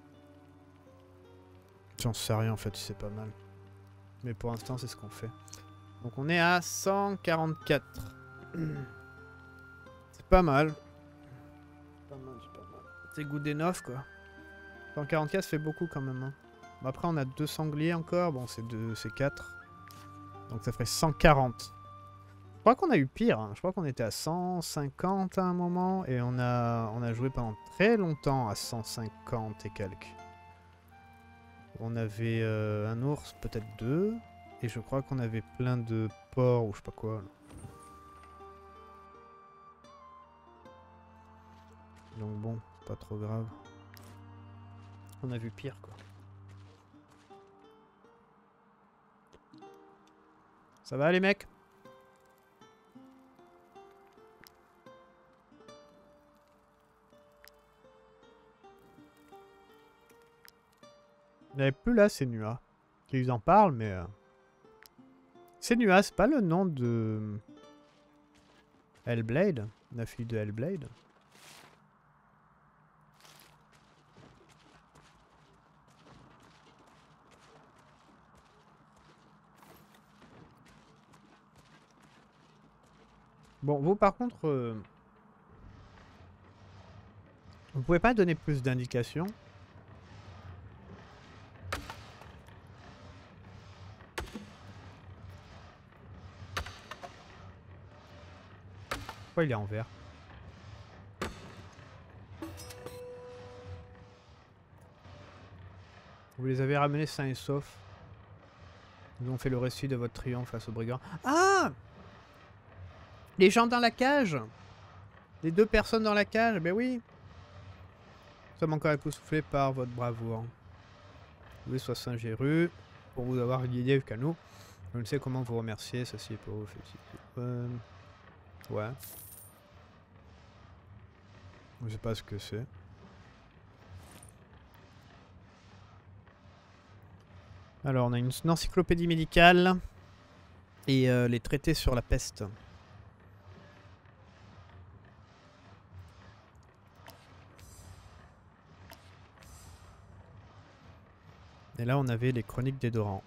J'en sais rien en fait, c'est pas mal. Mais pour l'instant, c'est ce qu'on fait. Donc on est à 144. C'est pas mal. Pas mal, c'est pas mal. C'est good enough quoi. 144 ça fait beaucoup quand même. Hein. Bon, après on a 2 sangliers encore. Bon c'est 4. Donc ça ferait 140. Je crois qu'on a eu pire. Hein. Je crois qu'on était à 150 à un moment. Et on a joué pendant très longtemps à 150 et quelques. On avait un ours, peut-être 2. Et je crois qu'on avait plein de porcs ou je sais pas quoi. Là. Donc bon, c'est pas trop grave. On a vu pire quoi. Ça va les mecs? Il n'y avait plus là Senua. Ils en parlent, mais... Senua, c'est pas le nom de... Hellblade? La fille de Hellblade? Bon, vous par contre... vous pouvez pas donner plus d'indications? Pourquoi il est en vert? Vous les avez ramenés sains et saufs. Ils ont fait le récit de votre triomphe face aux brigands. Ah! Les gens dans la cage! Les 2 personnes dans la cage, ben oui! Nous sommes encore époustouflés par votre bravoure. Louis soit Saint-Géru, pour vous avoir guidé jusqu'à nous. Je ne sais comment vous remercier, ceci est pour vous. Ouais. Je sais pas ce que c'est. Alors, on a une encyclopédie médicale et les traités sur la peste. Et là, on avait les chroniques d'Edoran.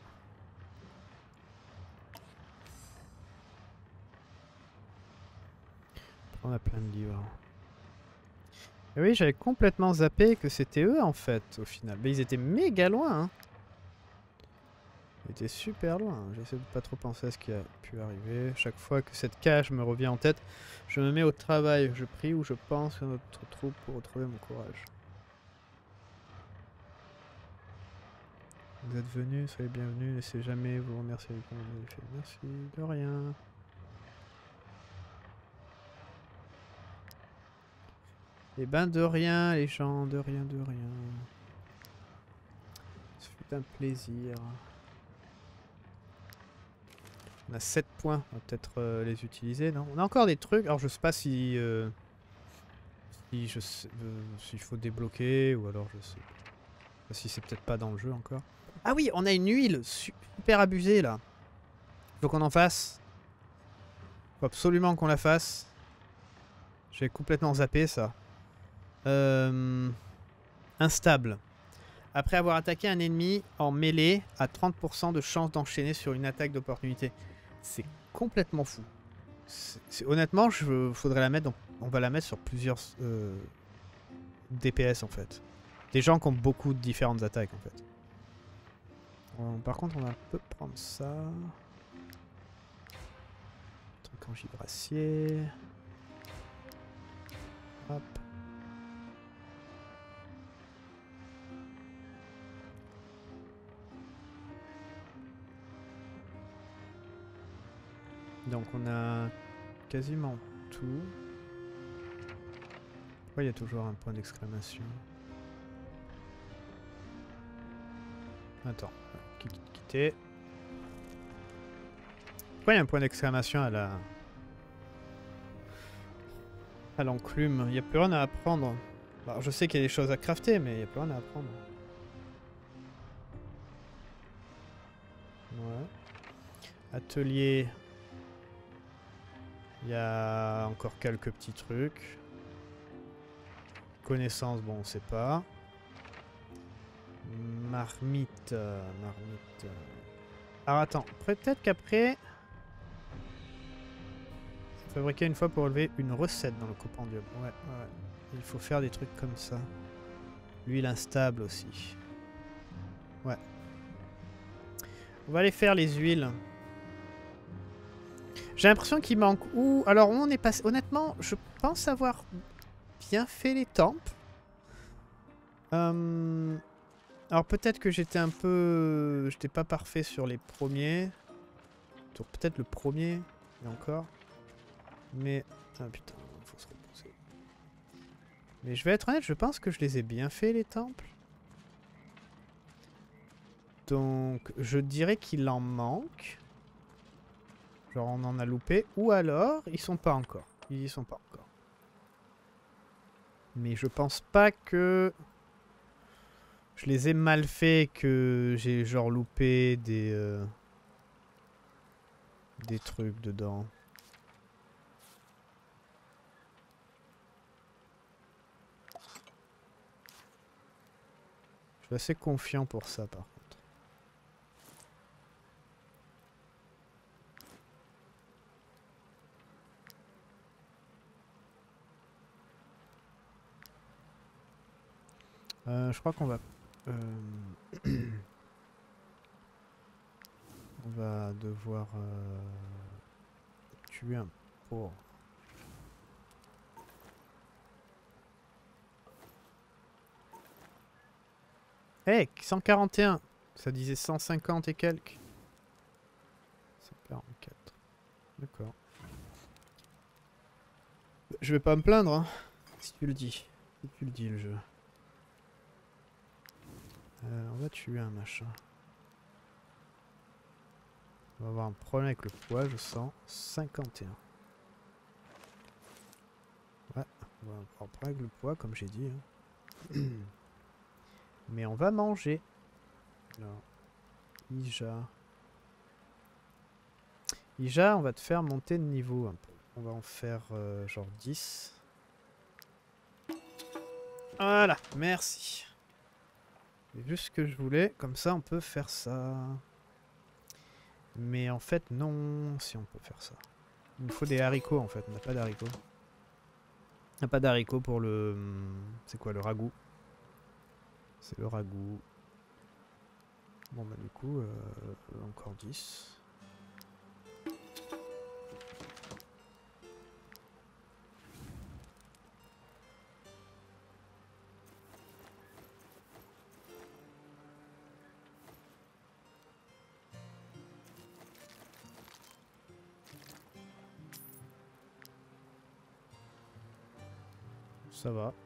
On a plein de livres. Et oui, j'avais complètement zappé que c'était eux, en fait, au final. Mais ils étaient méga loin, hein. Ils étaient super loin. J'essaie de pas trop penser à ce qui a pu arriver. Chaque fois que cette cage me revient en tête, je me mets au travail. Je prie ou je pense à notre troupe pour retrouver mon courage. Vous êtes venus, soyez bienvenus. Laissez jamais vous remercier du temps que vous avez fait. Merci, de rien. Eh ben de rien, les gens, de rien, de rien. Ce fut un plaisir. On a 7 points, on va peut-être les utiliser, non? On a encore des trucs, alors je sais pas si... s'il faut débloquer, ou alors je sais pas si c'est peut-être pas dans le jeu encore. Ah oui, on a une huile super abusée là. Faut qu'on en fasse. Faut absolument qu'on la fasse. J'ai complètement zappé ça. Instable. Après avoir attaqué un ennemi en mêlée, à 30% de chance d'enchaîner sur une attaque d'opportunité. C'est complètement fou. Honnêtement, faudrait la mettre. On va la mettre sur plusieurs DPS en fait. Des gens qui ont beaucoup de différentes attaques en fait. Par contre, on va un peu prendre ça. Truc en gibrassier. Hop. Donc on a quasiment tout. Pourquoi il y a toujours un point d'exclamation? Attends, quitter. Pourquoi il y a un point d'exclamation à l'enclume? Il n'y a plus rien à apprendre. Alors, je sais qu'il y a des choses à crafter, mais il n'y a plus rien à apprendre. Ouais. Atelier. Il y a encore quelques petits trucs. Connaissance, bon, on sait pas. Marmite. Alors attends, peut-être qu'après... Fabriquer une fois pour relever une recette dans le compendium. Ouais. Il faut faire des trucs comme ça. L'huile instable aussi. Ouais. On va aller faire les huiles. J'ai l'impression qu'il manque... Ouh, alors on est passé... Honnêtement, je pense avoir bien fait les temples. Alors peut-être que j'étais un peu... J'étais pas parfait sur les premiers. Peut-être le premier. Et encore. Mais... Ah putain, faut se reposer. Mais je vais être honnête, je pense que je les ai bien fait les temples. Donc je dirais qu'il en manque. Genre on en a loupé. Ou alors, ils sont pas encore. Ils y sont pas encore. Mais je pense pas que... Je les ai mal fait, que j'ai genre loupé des trucs dedans. Je suis assez confiant pour ça par contre. Je crois qu'on va... on va devoir tuer un porc. Hey, 141. Ça disait 150 et quelques. 144. D'accord. Je vais pas me plaindre, hein, si tu le dis. Si tu le dis, le jeu. On va tuer un machin. On va avoir un problème avec le poids, je sens. 51. Ouais, on va avoir un problème avec le poids, comme j'ai dit. Hein. Mais on va manger. Alors, Ija. Ija, on va te faire monter de niveau un peu. On va en faire genre 10. Voilà, merci. C'est juste ce que je voulais. Comme ça, on peut faire ça. Mais en fait, non. Si on peut faire ça. Il nous faut des haricots, en fait. On n'a pas d'haricots. On n'a pas d'haricots pour le... C'est quoi, le ragoût? C'est le ragoût. Bon, bah du coup, encore 10. Ça va.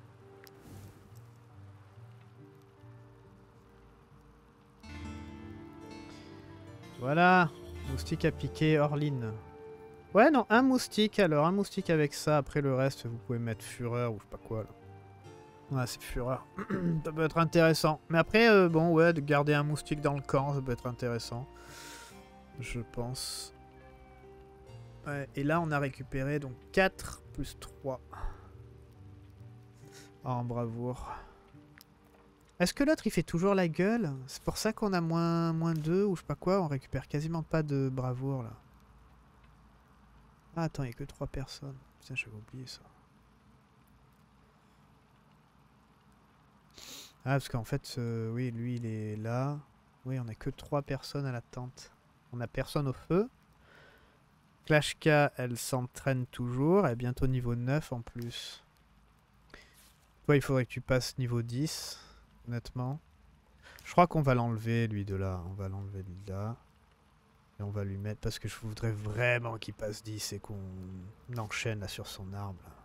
Voilà. Moustique à piquer, Orline. Ouais, non, un moustique. Alors, un moustique avec ça. Après le reste, vous pouvez mettre fureur ou je sais pas quoi, là. Ouais, c'est fureur. Ça peut être intéressant. Mais après, bon, ouais, de garder un moustique dans le camp, ça peut être intéressant. Je pense. Ouais, et là, on a récupéré donc 4 plus 3. En bravoure. Est-ce que l'autre, il fait toujours la gueule? C'est pour ça qu'on a moins 2 ou je sais pas quoi. On récupère quasiment pas de bravoure, là. Ah, attends, il n'y a que 3 personnes. Putain, j'avais oublié ça. Ah, parce qu'en fait, oui, lui, il est là. Oui, on a que 3 personnes à la tente. On a personne au feu. Klashka, elle s'entraîne toujours. Elle est bientôt niveau 9 en plus. Toi, il faudrait que tu passes niveau 10, honnêtement. Je crois qu'on va l'enlever, lui, de là. On va l'enlever de là. Et on va lui mettre... Parce que je voudrais vraiment qu'il passe 10 et qu'on enchaîne là sur son arbre. Là.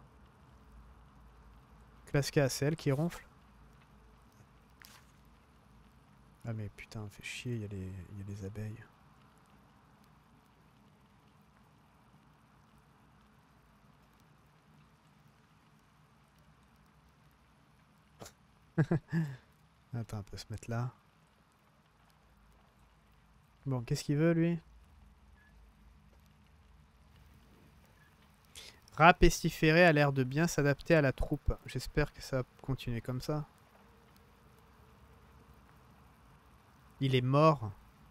Klashka, c'est elle qui ronfle? Ah mais putain, fait chier, il y a les abeilles. Attends, on peut se mettre là. Bon, qu'est-ce qu'il veut, lui? Rat pestiféré a l'air de bien s'adapter à la troupe. J'espère que ça va continuer comme ça. Il est mort.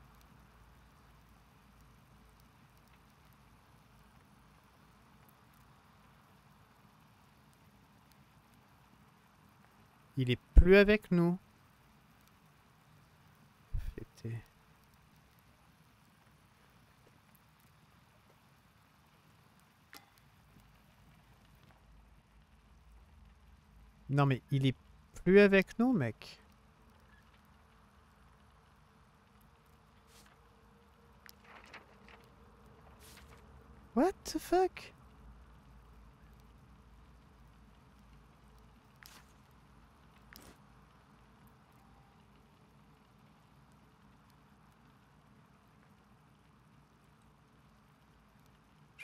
Il est plus avec nous. Fêté. Non mais il est plus avec nous, mec. What the fuck?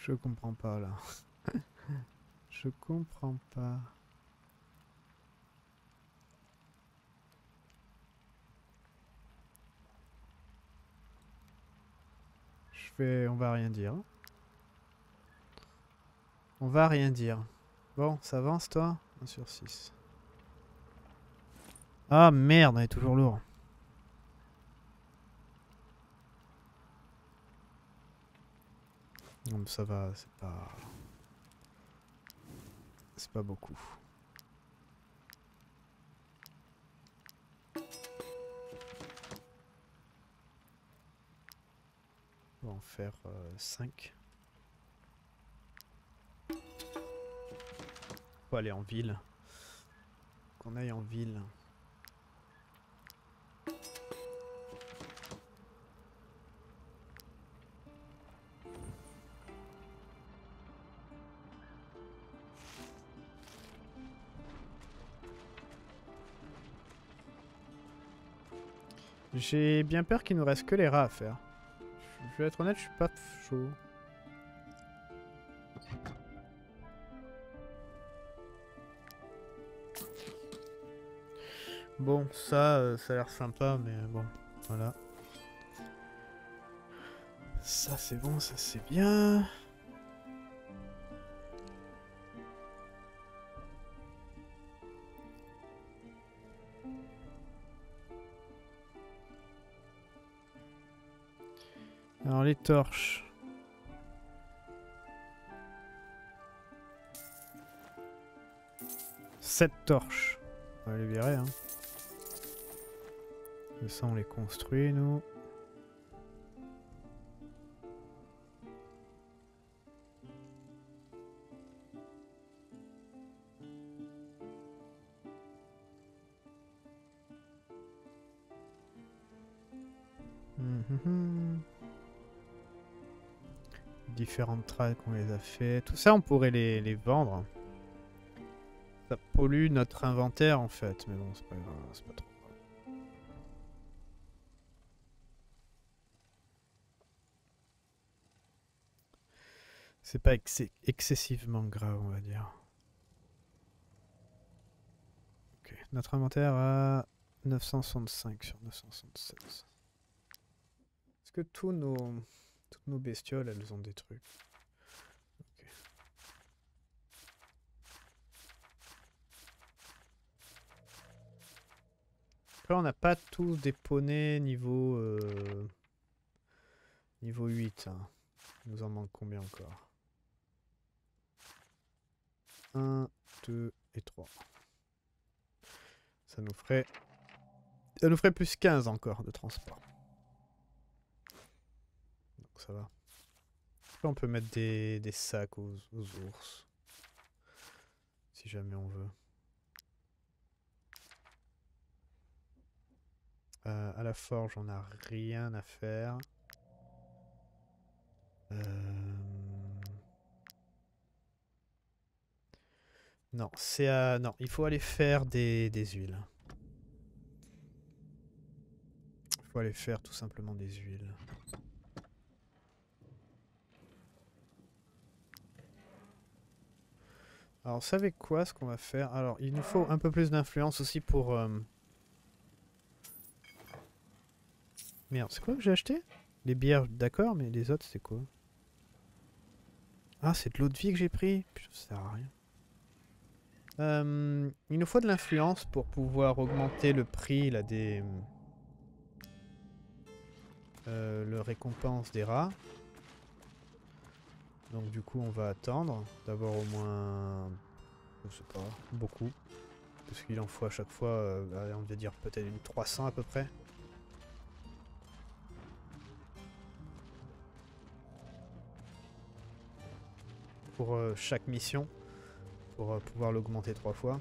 Je comprends pas là. Je comprends pas. On va rien dire. On va rien dire. Bon, ça avance toi? 1 sur 6. Ah merde, elle est toujours lourd. Non mais ça va, c'est pas... C'est pas beaucoup. On va en faire 5. Faut aller en ville. Qu'on aille en ville. J'ai bien peur qu'il nous reste que les rats à faire. Je vais être honnête, je suis pas chaud. Bon, ça, ça a l'air sympa, mais bon, voilà. Ça c'est bon, ça c'est bien. Alors les torches. Sept torches. On va les virer, hein. Et ça on les construit, nous. Différentes trades qu'on les a fait. Tout ça, on pourrait les vendre. Ça pollue notre inventaire, en fait. Mais bon, c'est pas grave, c'est pas trop grave. C'est pas excessivement grave, on va dire. Ok, notre inventaire a 965 sur 976. Est-ce que toutes nos bestioles, elles ont des trucs? Ok. Après, on n'a pas tous des poneys niveau 8. Hein. Il nous en manque combien encore? 1, 2 et 3. Ça nous ferait plus 15 encore de transport. Donc ça va. Après, on peut mettre des sacs aux ours. Si jamais on veut. À la forge, on n'a rien à faire. Non, non, il faut aller faire des huiles. Il faut aller faire tout simplement des huiles. Alors, vous savez quoi, ce qu'on va faire? Alors, il nous faut un peu plus d'influence aussi pour... Merde, c'est quoi que j'ai acheté? Les bières, d'accord, mais les autres, c'est quoi? Ah, c'est de l'eau de vie que j'ai pris? Putain, ça sert à rien. Il nous faut de l'influence pour pouvoir augmenter le prix là, le récompense des rats. Donc du coup on va attendre d'avoir au moins, je sais pas, beaucoup. Parce qu'il en faut à chaque fois, allez, on va dire peut-être une 300 à peu près. Pour chaque mission. Pour pouvoir l'augmenter 3 fois.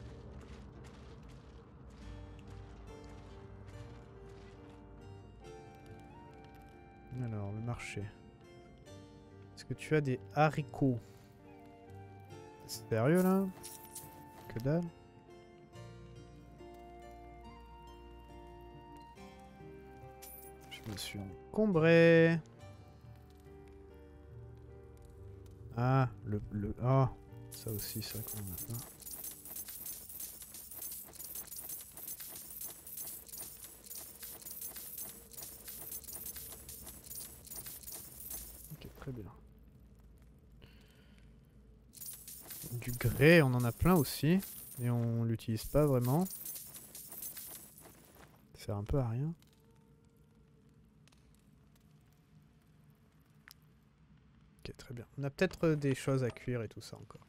Alors, le marché. Est-ce que tu as des haricots? Sérieux là? Que dalle? Je me suis encombré. Ah, oh, ça aussi, ça qu'on en a pas. Ok, très bien. Du grès, on en a plein aussi. Et on l'utilise pas vraiment. Ça sert un peu à rien. Ok, très bien. On a peut-être des choses à cuire et tout ça encore.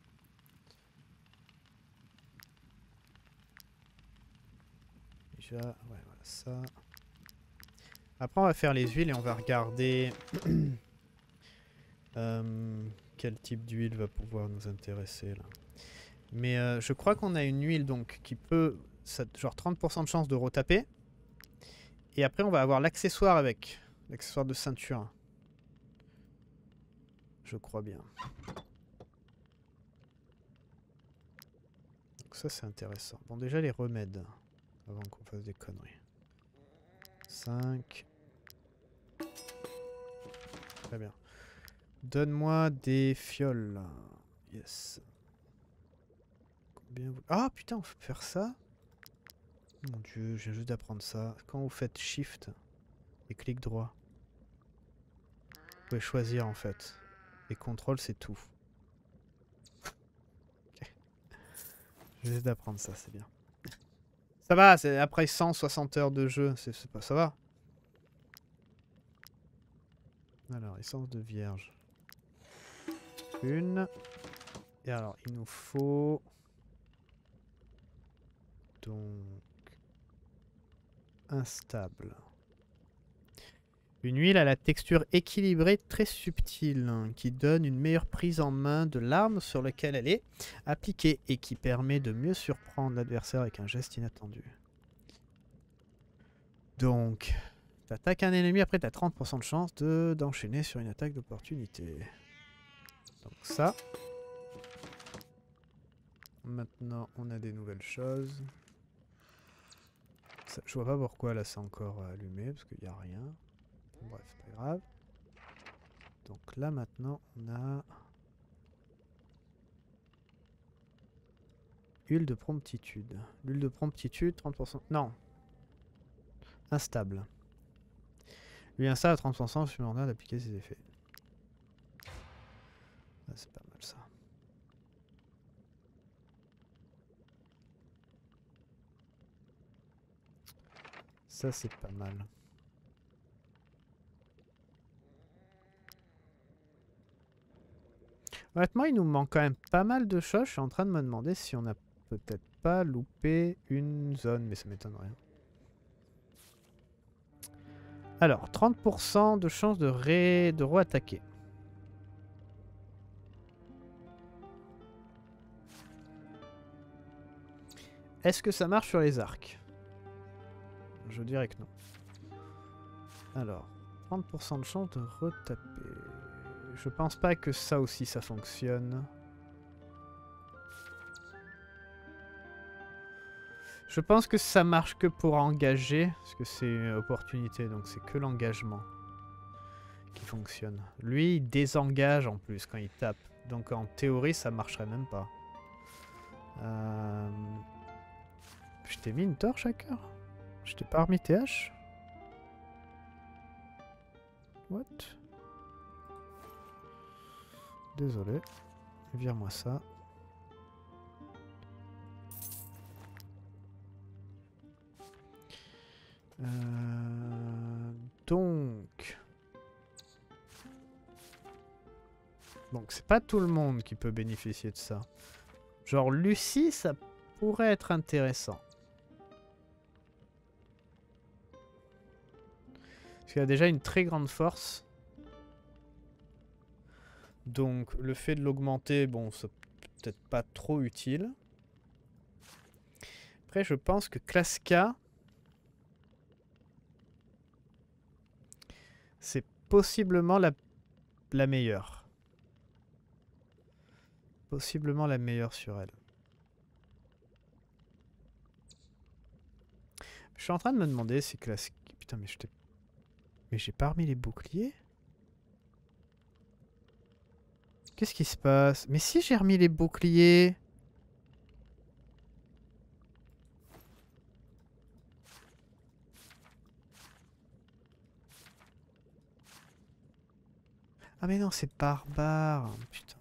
Déjà, ouais, voilà ça. Après, on va faire les huiles et on va regarder quel type d'huile va pouvoir nous intéresser là. Mais je crois qu'on a une huile donc qui peut, genre 30% de chance de retaper. Et après, on va avoir l'accessoire avec. L'accessoire de ceinture. Je crois bien. Donc ça, c'est intéressant. Bon, déjà les remèdes. Avant qu'on fasse des conneries. 5. Très bien. Donne-moi des fioles. Yes. Combien vous... Ah putain, on peut faire ça? Mon dieu, j'ai juste d'apprendre ça. Quand vous faites Shift et clic droit, vous pouvez choisir en fait. Et contrôle, c'est tout. Okay. J'ai juste d'apprendre ça, c'est bien. Ça va, c'est après 160 heures de jeu, c'est pas, ça va. Alors, essence de vierge. Une. Et alors, il nous faut... Donc... Instable. Une huile à la texture équilibrée très subtile, hein, qui donne une meilleure prise en main de l'arme sur laquelle elle est appliquée et qui permet de mieux surprendre l'adversaire avec un geste inattendu. Donc, t'attaques un ennemi, après t'as 30% de chance d'enchaîner sur une attaque d'opportunité. Donc ça. Maintenant, on a des nouvelles choses. Ça, je vois pas pourquoi là c'est encore allumé, parce qu'il n'y a rien. Bon, bref, pas grave. Donc là maintenant, on a... Huile de promptitude. L'huile de promptitude, 30%... Non. Instable. Lui instable à 30% supplémentaire d'appliquer ses effets. Ah, c'est pas mal ça. Ça c'est pas mal. Honnêtement, il nous manque quand même pas mal de choses. Je suis en train de me demander si on a peut-être pas loupé une zone, mais ça m'étonnerait. Alors, 30% de chance de re-attaquer. Est-ce que ça marche sur les arcs? Je dirais que non. Alors, 30% de chance de retaper. Je pense pas que ça aussi ça fonctionne. Je pense que ça marche que pour engager, parce que c'est une opportunité, donc c'est que l'engagement qui fonctionne. Lui, il désengage en plus quand il tape, donc en théorie ça marcherait même pas. Je t'ai mis une torche à cœur? Je t'ai pas remis tes haches? What? Désolé. Vire-moi ça. Donc... Donc c'est pas tout le monde qui peut bénéficier de ça. Genre Lucie, ça pourrait être intéressant. Parce qu'il a déjà une très grande force. Donc le fait de l'augmenter, bon, c'est peut-être pas trop utile. Après, je pense que Klaska, c'est possiblement la meilleure. Possiblement la meilleure sur elle. Je suis en train de me demander si Klaska... Putain, mais je t'ai... Mais j'ai pas remis les boucliers? Qu'est-ce qui se passe? Mais si j'ai remis les boucliers. Ah mais non, c'est barbare. Putain.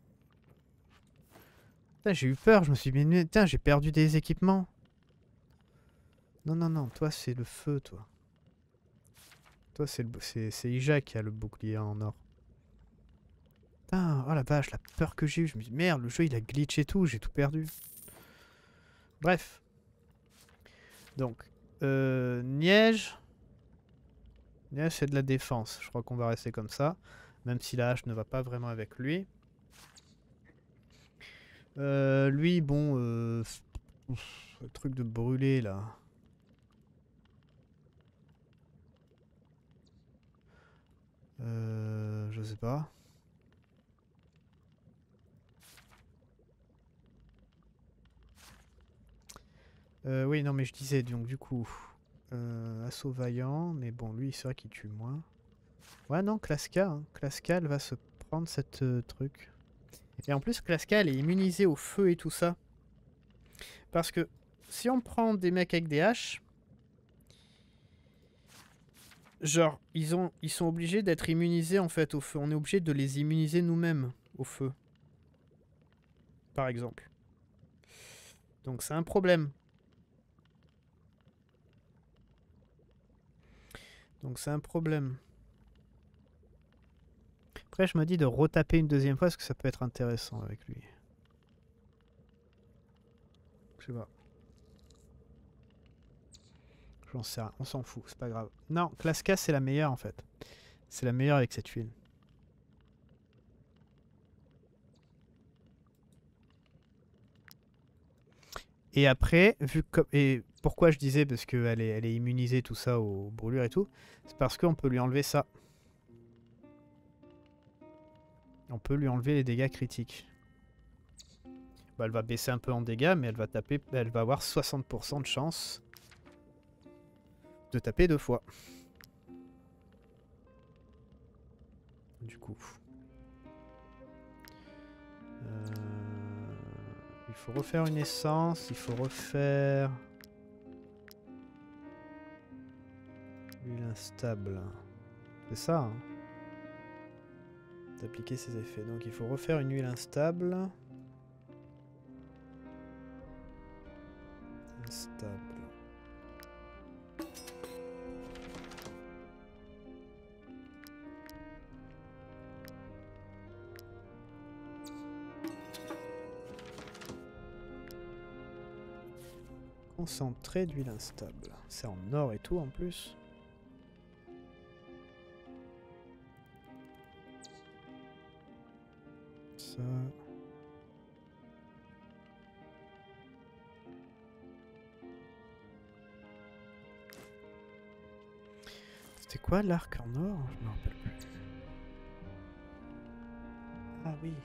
Putain, j'ai eu peur, je me suis dit, mais putain, j'ai perdu des équipements. Non, non, non, toi c'est le feu, toi. Toi c'est Ija qui a le bouclier en or. Putain, oh la vache, la peur que j'ai eue. Je me dis, merde, le jeu il a glitch et tout, j'ai tout perdu. Bref. Donc, Niège. Niège c'est de la défense. Je crois qu'on va rester comme ça. Même si la hache ne va pas vraiment avec lui. Lui, bon, le truc de brûler là. Je sais pas. Oui, non, mais je disais, donc du coup, assaut vaillant, mais bon, lui, c'est vrai qu'il tue moins. Ouais, non, Klaska, hein. Klaska, elle va se prendre cette truc. Et en plus, Klaska, elle est immunisée au feu et tout ça. Parce que si on prend des mecs avec des haches, genre, ils sont obligés d'être immunisés en fait au feu. On est obligé de les immuniser nous-mêmes au feu. Par exemple. Donc c'est un problème. Donc c'est un problème. Après, je me dis de retaper une deuxième fois parce que ça peut être intéressant avec lui. Je sais pas. J'en sais rien, on s'en fout, c'est pas grave. Non, Klaska c'est la meilleure en fait. C'est la meilleure avec cette huile. Et après, et pourquoi je disais parce elle est immunisée tout ça aux brûlures et tout, c'est parce qu'on peut lui enlever ça. On peut lui enlever les dégâts critiques. Bah, elle va baisser un peu en dégâts, mais elle va avoir 60% de chance de taper 2 fois. Du coup. Il faut refaire une essence, il faut refaire... L'huile instable. C'est ça, hein. D'appliquer ses effets. Donc il faut refaire une huile instable. Instable. Concentré d'huile instable. C'est en or et tout en plus. Ça. C'était quoi l'arc en or? Je me rappelle plus. Ah oui.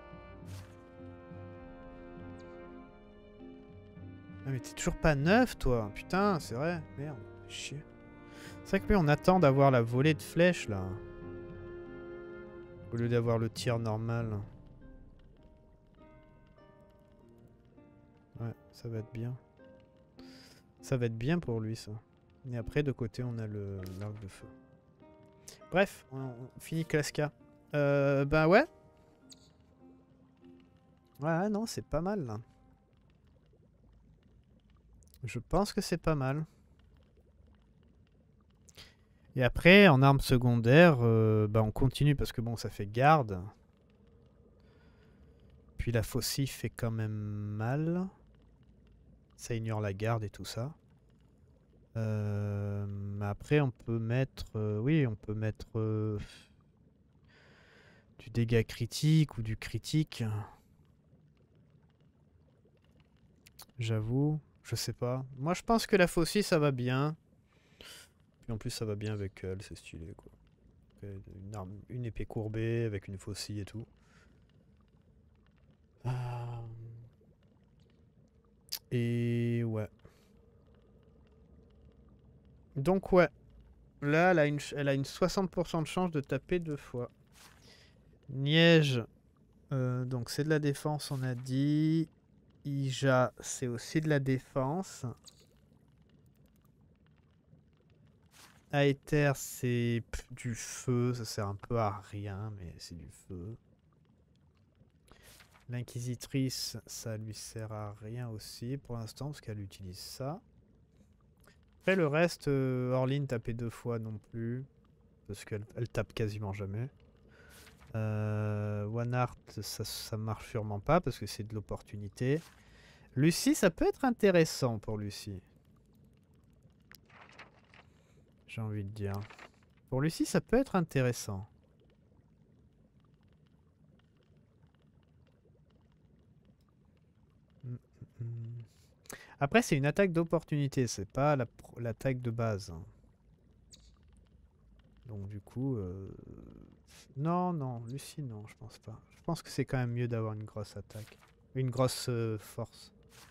Ah mais t'es toujours pas neuf toi. Putain, c'est vrai. Merde, chier. C'est vrai que lui on attend d'avoir la volée de flèches là. Au lieu d'avoir le tir normal. Ouais, ça va être bien. Ça va être bien pour lui ça. Et après de côté on a l'arc de feu. Bref, on finit Klaska. Bah ouais. Ouais, non, c'est pas mal là. Je pense que c'est pas mal. Et après, en arme secondaire, bah on continue parce que bon, ça fait garde. Puis la faucille fait quand même mal. Ça ignore la garde et tout ça. Après, on peut mettre... oui, on peut mettre du dégât critique ou du critique. J'avoue, je sais pas. Moi, je pense que la faucille, ça va bien. Puis en plus, ça va bien avec elle, c'est stylé, quoi. Une épée courbée avec une faucille et tout. Et ouais. Donc ouais. Là, elle a une 60% de chance de taper 2 fois. Niège. Donc c'est de la défense, on a dit. Ija, c'est aussi de la défense. Aether, c'est du feu. Ça sert un peu à rien, mais c'est du feu. L'inquisitrice, ça lui sert à rien aussi pour l'instant, parce qu'elle utilise ça. Après le reste, Orline taper 2 fois non plus. Parce qu'elle tape quasiment jamais. One Art, ça marche sûrement pas parce que c'est de l'opportunité. Lucie, ça peut être intéressant pour Lucie. J'ai envie de dire. Pour Lucie, ça peut être intéressant. Après, c'est une attaque d'opportunité, c'est pas l'attaque de base. Donc du coup... Non, non, Lucie, non, je pense pas. Je pense que c'est quand même mieux d'avoir une grosse attaque. Une grosse force.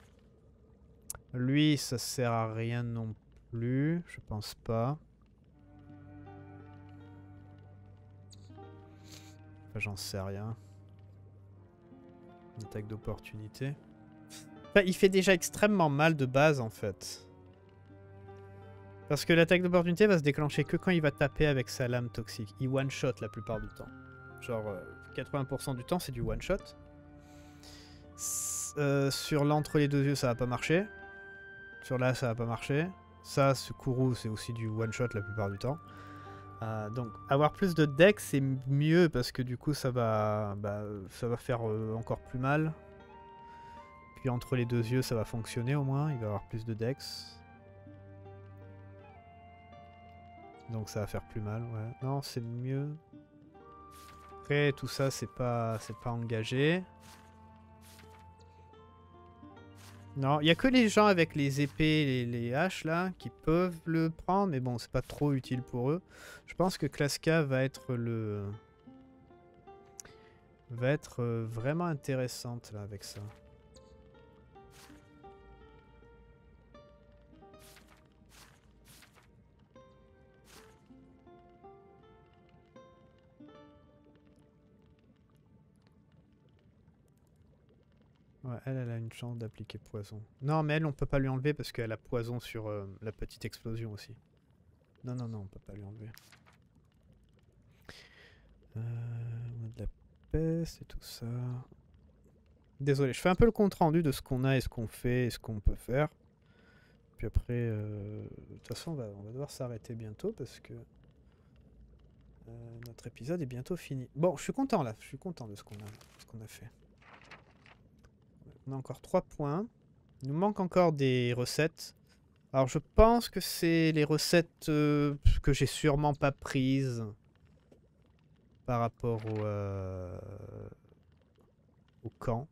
Lui, ça sert à rien non plus, je pense pas. Enfin, j'en sais rien. Une attaque d'opportunité. Enfin, il fait déjà extrêmement mal de base, en fait. Parce que l'attaque d'opportunité va se déclencher que quand il va taper avec sa lame toxique. Il one-shot la plupart du temps. Genre, 80% du temps, c'est du one-shot. Sur l'entre les deux yeux, ça va pas marcher. Sur là, ça va pas marcher. Ça, ce Kourou, c'est aussi du one-shot la plupart du temps. Donc, avoir plus de decks, c'est mieux parce que du coup, ça va faire encore plus mal. Puis entre les deux yeux, ça va fonctionner au moins. Il va avoir plus de decks. Donc ça va faire plus mal, ouais. Non, c'est mieux. Après, tout ça, c'est pas engagé. Non, il n'y a que les gens avec les épées, les haches, là, qui peuvent le prendre. Mais bon, c'est pas trop utile pour eux. Je pense que Klaska va être vraiment intéressante, là, avec ça. Ouais, elle a une chance d'appliquer poison. Non, mais elle, on peut pas lui enlever parce qu'elle a poison sur la petite explosion aussi. Non, non, non, on peut pas lui enlever. On a de la peste et tout ça. Désolé, je fais un peu le compte rendu de ce qu'on a et ce qu'on fait et ce qu'on peut faire. Puis après, de toute façon, on va devoir s'arrêter bientôt parce que notre épisode est bientôt fini. Bon, je suis content là, je suis content de ce qu'on a fait. On a encore 3 points. Il nous manque encore des recettes. Alors je pense que c'est les recettes que j'ai sûrement pas prises par rapport au camp.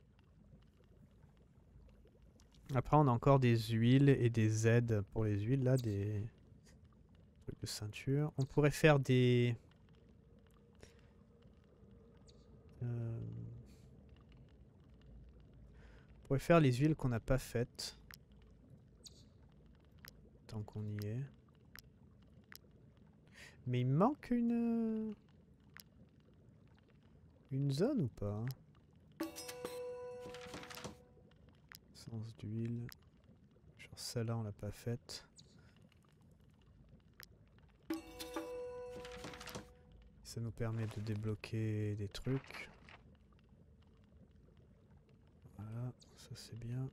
Après on a encore des huiles et des aides pour les huiles là, des trucs de ceinture. On pourrait faire des... on pourrait faire les huiles qu'on n'a pas faites. Tant qu'on y est. Mais il me manque une zone ou pas? Essence d'huile. Genre celle-là on l'a pas faite. Ça nous permet de débloquer des trucs. Voilà, ça c'est bien.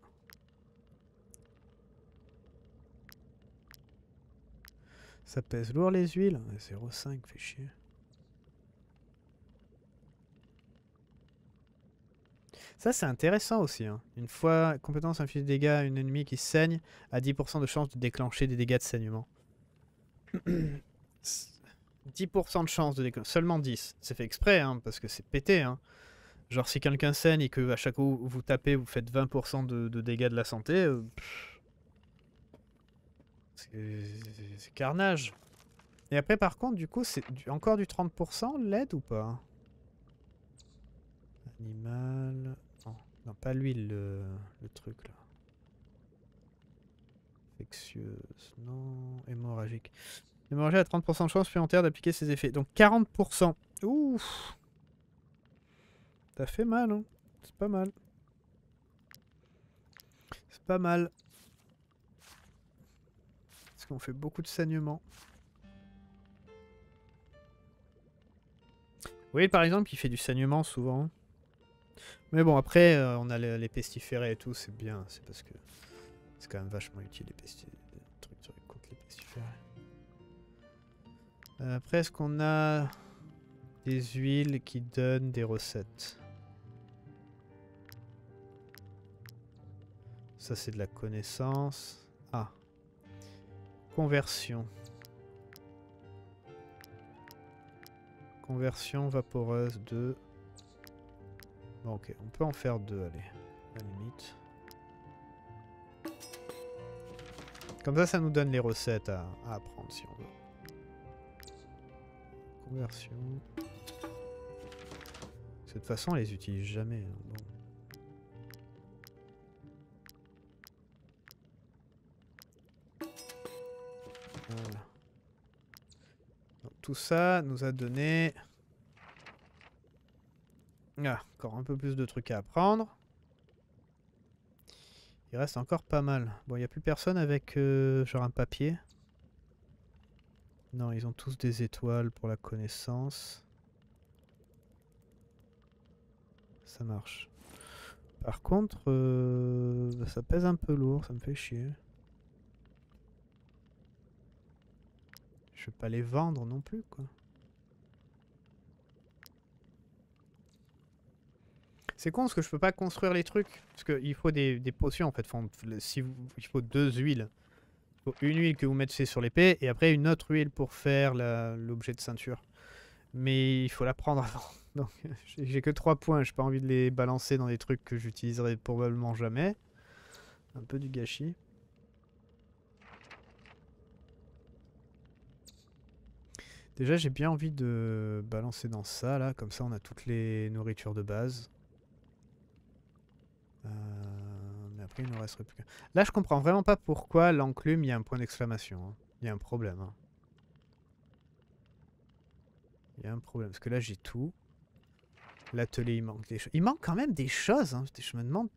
Ça pèse lourd les huiles. 0,5, fait chier. Ça c'est intéressant aussi. Hein. Une fois compétence inflige de dégâts à un ennemi qui saigne, a 10% de chance de déclencher des dégâts de saignement. 10% de chance de déclencher. Seulement 10. C'est fait exprès, hein, parce que c'est pété. Hein. Genre si quelqu'un saigne et que à chaque fois vous tapez, vous faites 20% de dégâts de la santé. C'est carnage. Et après par contre du coup c'est encore du 30% l'aide ou pas? Animal... Non, pas l'huile, le truc là. Infectieuse, non. Hémorragique. L'hémorragie a 30% de chance supplémentaire d'appliquer ses effets. Donc 40%. Ouf. Ça fait mal, hein. C'est pas mal. C'est pas mal. Parce qu'on fait beaucoup de saignements. Oui, par exemple, il fait du saignement souvent. Mais bon, après, on a les pestiférés et tout, c'est bien. C'est parce que c'est quand même vachement utile, les trucs contre les pestiférés. Après, est-ce qu'on a des huiles qui donnent des recettes? Ça, c'est de la connaissance. Ah. Conversion. Conversion vaporeuse de... Bon, ok, on peut en faire 2, allez, à la limite. Comme ça nous donne les recettes à apprendre si on veut. Conversion. De toute façon, on les utilise jamais. Hein, bon. Voilà. Donc, tout ça nous a donné... Ah, encore un peu plus de trucs à apprendre. Il reste encore pas mal. Bon, il n'y a plus personne avec genre un papier. Non, ils ont tous des étoiles pour la connaissance. Ça marche. Par contre, ça pèse un peu lourd, ça me fait chier. Je vais pas les vendre non plus, quoi. C'est con parce que je peux pas construire les trucs. Parce qu'il faut des potions en fait. Enfin, il faut 2 huiles. Il faut une huile que vous mettez sur l'épée et après une autre huile pour faire l'objet de ceinture. Mais il faut la prendre avant. Donc j'ai que 3 points. J'ai pas envie de les balancer dans des trucs que j'utiliserai probablement jamais. Un peu du gâchis. Déjà j'ai bien envie de balancer dans ça là. Comme ça on a toutes les nourritures de base. Mais après il ne resterait plus qu'un. Là je comprends vraiment pas pourquoi l'enclume il y a un point d'exclamation. Hein. Il y a un problème. Hein. Il y a un problème. Parce que là j'ai tout. L'atelier il manque des choses. Il manque quand même des choses. Hein. Je me demande.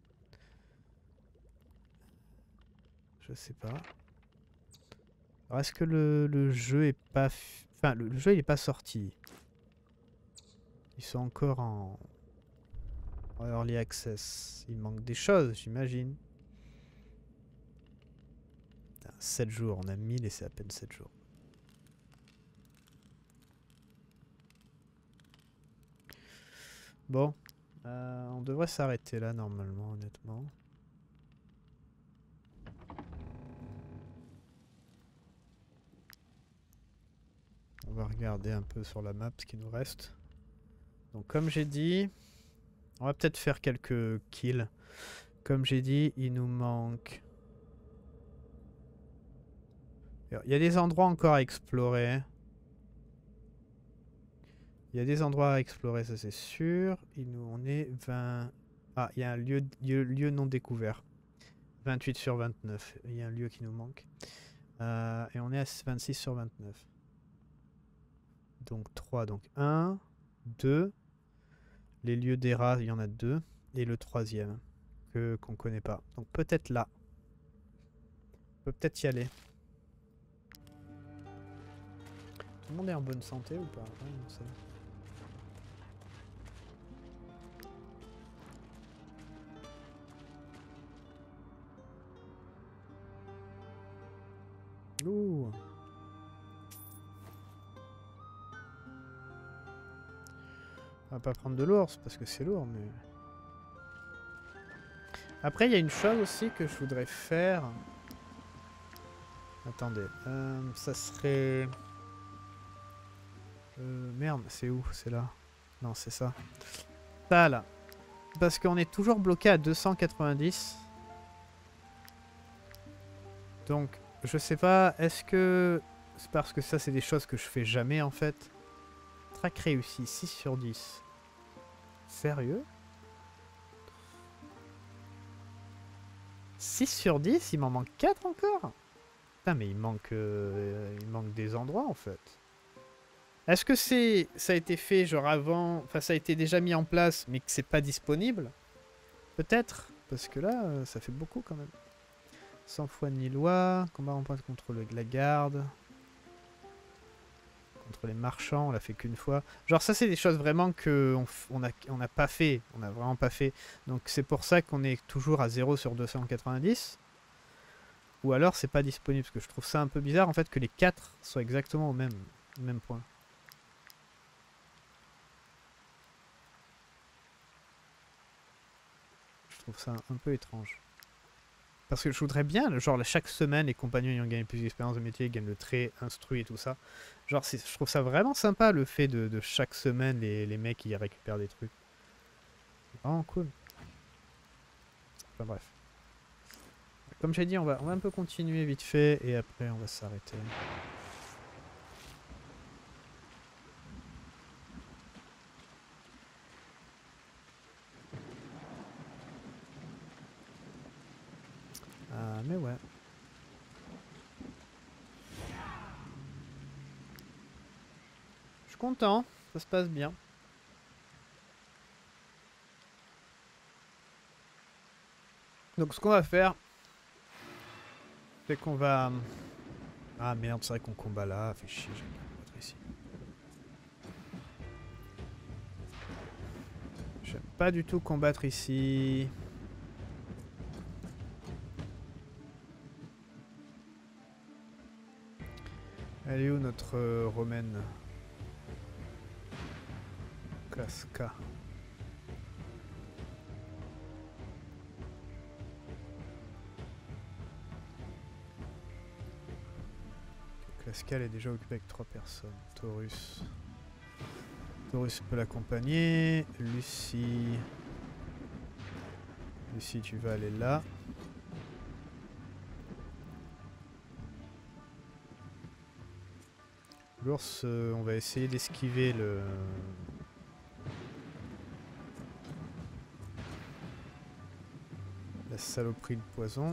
Je sais pas. Alors est-ce que le jeu est pas... Enfin le jeu il est pas sorti. Ils sont encore en early access. Il manque des choses j'imagine. 7 jours, on a 1000 et c'est à peine 7 jours. Bon, on devrait s'arrêter là normalement, honnêtement. On va regarder un peu sur la map ce qui nous reste. Donc comme j'ai dit, on va peut-être faire quelques kills. Comme j'ai dit, il nous manque... Il y a des endroits encore à explorer. Il y a des endroits à explorer, ça c'est sûr. On est 20... Ah, il y a un lieu non découvert. 28 sur 29. Il y a un lieu qui nous manque. Et on est à 26 sur 29. Donc 3. Donc 1, 2. Les lieux des rats, il y en a 2. Et le troisième, qu'on connaît pas. Donc peut-être là. On peut peut-être y aller. Tout le monde est en bonne santé ou pas? Ouais, non, ça va. Ouh. On va pas prendre de l'ours parce que c'est lourd, mais... Après, il y a une chose aussi que je voudrais faire. Attendez, ça serait... merde, c'est où? C'est là. Non, c'est ça. Ça, là. Parce qu'on est toujours bloqué à 290. Donc, je sais pas, est-ce que... C'est parce que ça, c'est des choses que je fais jamais, en fait. Track réussi, 6 sur 10. Sérieux? 6 sur 10? Il m'en manque 4 encore? Putain, mais il manque des endroits, en fait. Est-ce que ça a été fait genre avant, enfin ça a été déjà mis en place mais que c'est pas disponible? Peut-être, parce que là ça fait beaucoup quand même. Sans foi ni loi, combat en pointe contre la garde, contre les marchands, on l'a fait qu'une fois. Genre ça c'est des choses vraiment que on n'a pas fait, on a vraiment pas fait. Donc c'est pour ça qu'on est toujours à 0 sur 290. Ou alors c'est pas disponible, parce que je trouve ça un peu bizarre en fait que les 4 soient exactement au même point. Je trouve ça un peu étrange. Parce que je voudrais bien, genre chaque semaine, les compagnons ayant gagné plus d'expérience de métier gagnent le trait, instruit et tout ça. Genre je trouve ça vraiment sympa le fait de chaque semaine, les mecs qui récupèrent des trucs. C'est vraiment cool. Enfin bref. Comme j'ai dit, on va un peu continuer vite fait et après on va s'arrêter. Mais ouais. Je suis content, ça se passe bien. Donc ce qu'on va faire, c'est qu'on va... Ah merde, c'est vrai qu'on combat là, fait chier, j'aime bien combattre ici. J'aime pas du tout combattre ici. Elle est où notre romaine? Casca. Casca, elle est déjà occupée avec 3 personnes. Taurus. Taurus peut l'accompagner. Lucie. Lucie, tu vas aller là. L'ours, on va essayer d'esquiver le... la saloperie de poison.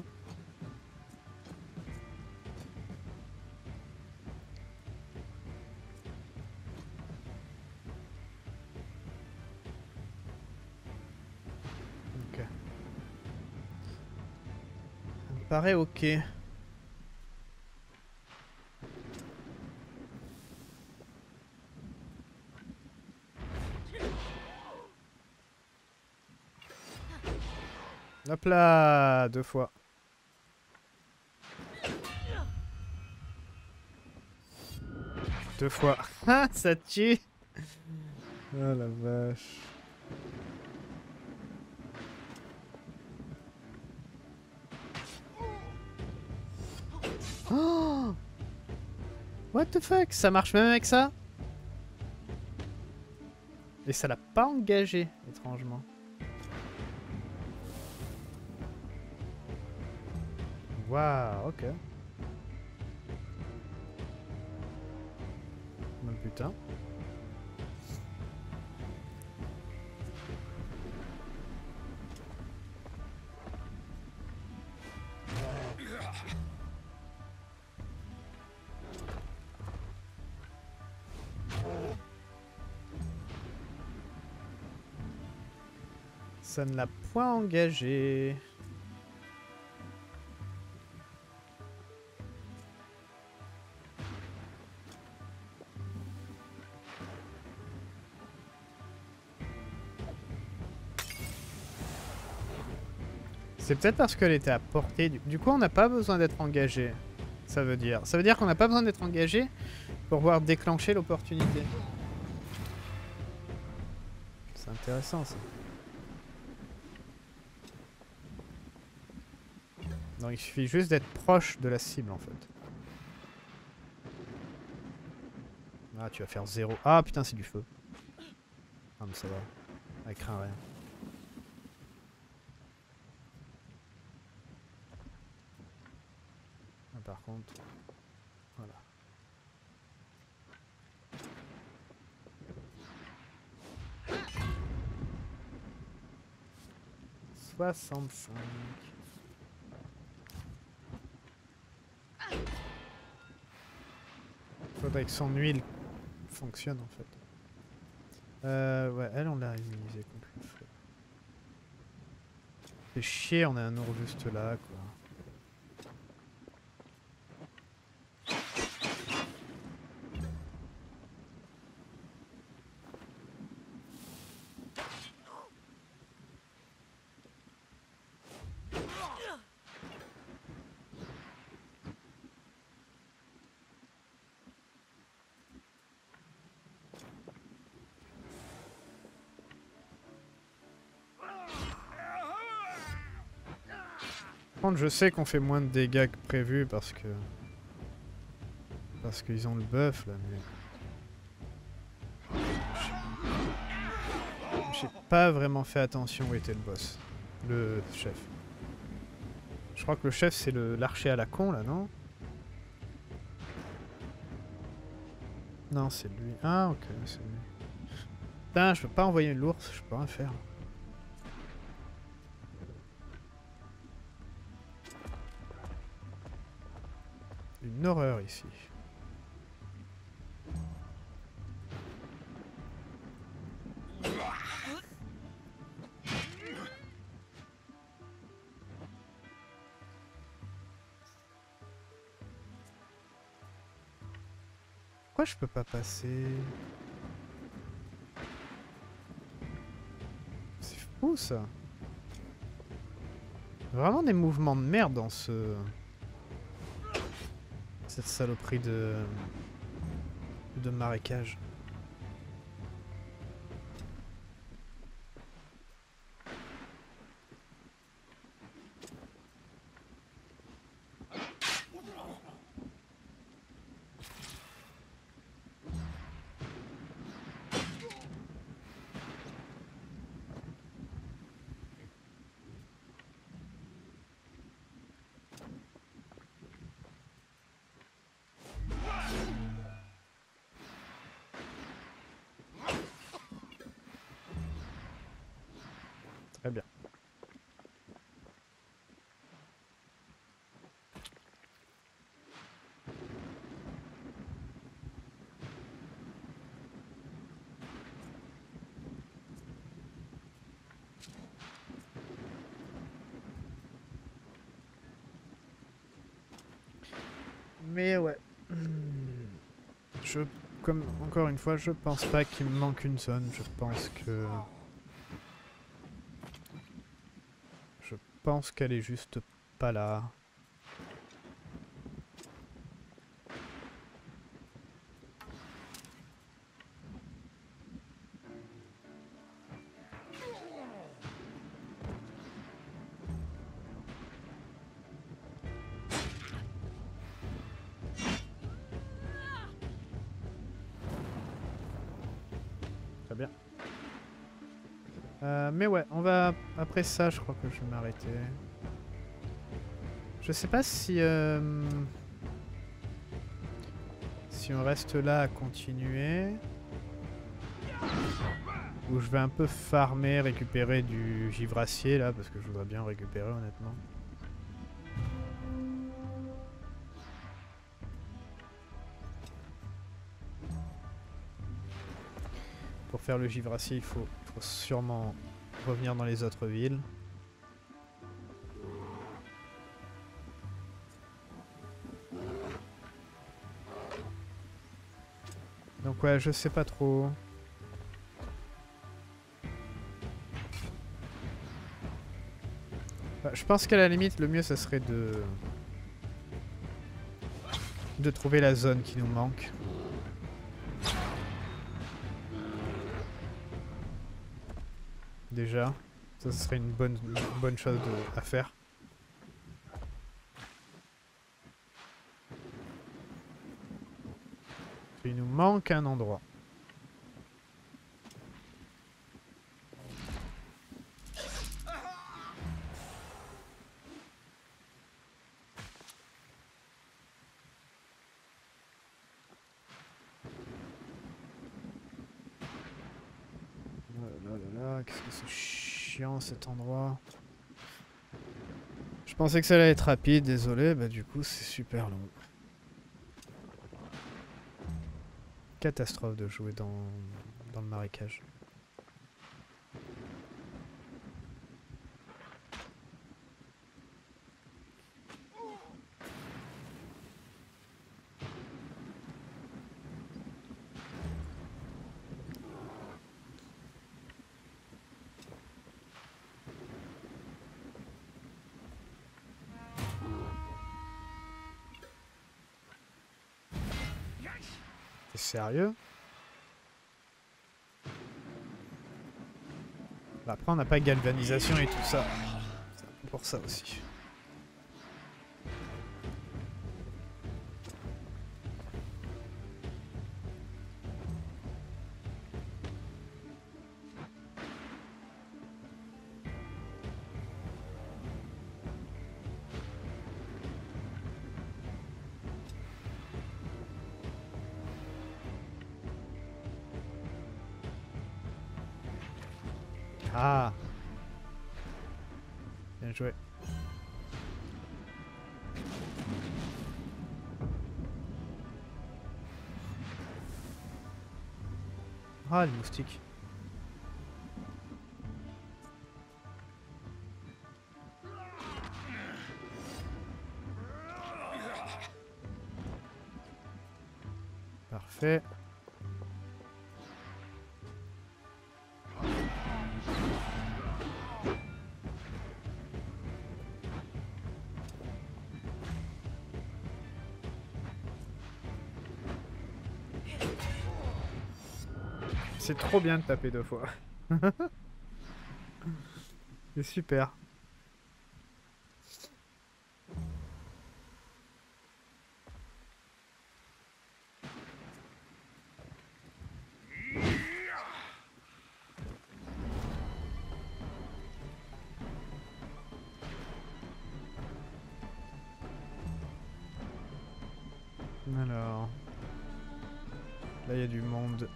Ok. Ça me paraît ok. Hop là, 2 fois. Deux fois. Ah, ça tue. Oh la vache. Oh, what the fuck? Ça marche même avec ça? Et ça l'a pas engagé, étrangement. Waouh, ok. Oh, putain. Ça ne l'a point engagé. C'est peut-être parce qu'elle était à portée. Du coup, on n'a pas besoin d'être engagé. Ça veut dire. Ça veut dire qu'on n'a pas besoin d'être engagé pour pouvoir déclencher l'opportunité. C'est intéressant ça. Donc il suffit juste d'être proche de la cible en fait. Ah, tu vas faire 0. Ah putain, c'est du feu. Ah, mais ça va. Elle craint rien. Ah, par contre. Voilà. « 65. » Faudrait que son huile fonctionne en fait. Ouais, elle on l'a immunisée contre le feu. C'est chier, on a un ours juste là quoi. Par contre, je sais qu'on fait moins de dégâts que prévu parce qu'ils ont le buff là, mais j'ai pas vraiment fait attention où était le boss, le chef. Je crois que le chef c'est l'archer à la con là, non? Non, c'est lui. Ah ok, c'est lui. Putain, je peux pas envoyer l'ours, je peux rien faire. Une horreur ici. Pourquoi je peux pas passer? C'est fou ça. Vraiment des mouvements de merde dans cette saloperie de marécage. Très bien. Mais ouais. Comme encore une fois, je pense pas qu'il me manque une zone. Je pense qu'elle est juste pas là. Très bien. Mais ouais, on va... Après ça, je crois que je vais m'arrêter. Je sais pas si... si on reste là à continuer... Ou je vais un peu farmer, récupérer du givracier là, parce que je voudrais bien récupérer honnêtement. Pour faire le givracier, il faut sûrement revenir dans les autres villes. Donc ouais, je sais pas trop. Bah, je pense qu'à la limite, le mieux, ça serait de trouver la zone qui nous manque. Déjà, ça serait une bonne chose à faire. Il nous manque un endroit. Qu'est-ce que c'est chiant cet endroit. Je pensais que ça allait être rapide, désolé, bah du coup c'est super long. Catastrophe de jouer dans le marécage. T'es sérieux? Bah après on n'a pas galvanisation et tout ça. C'est pour ça aussi. Ah! Bien joué. Ah, le moustique. Parfait. C'est trop bien de taper 2 fois. C'est super. Alors... Là, il y a du monde.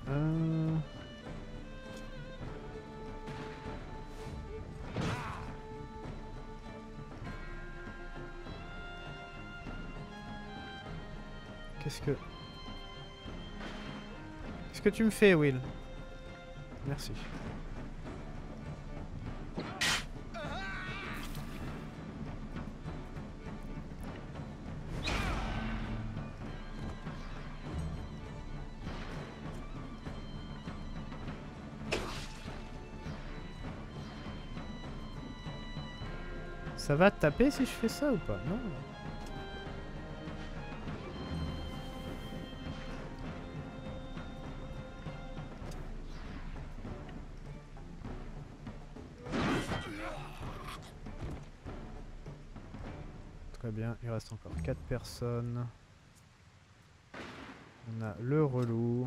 Qu'est-ce que tu me fais, Will? Merci. Ça va te taper si je fais ça ou pas? Non. Très bien, il reste encore 4 personnes. On a le relou.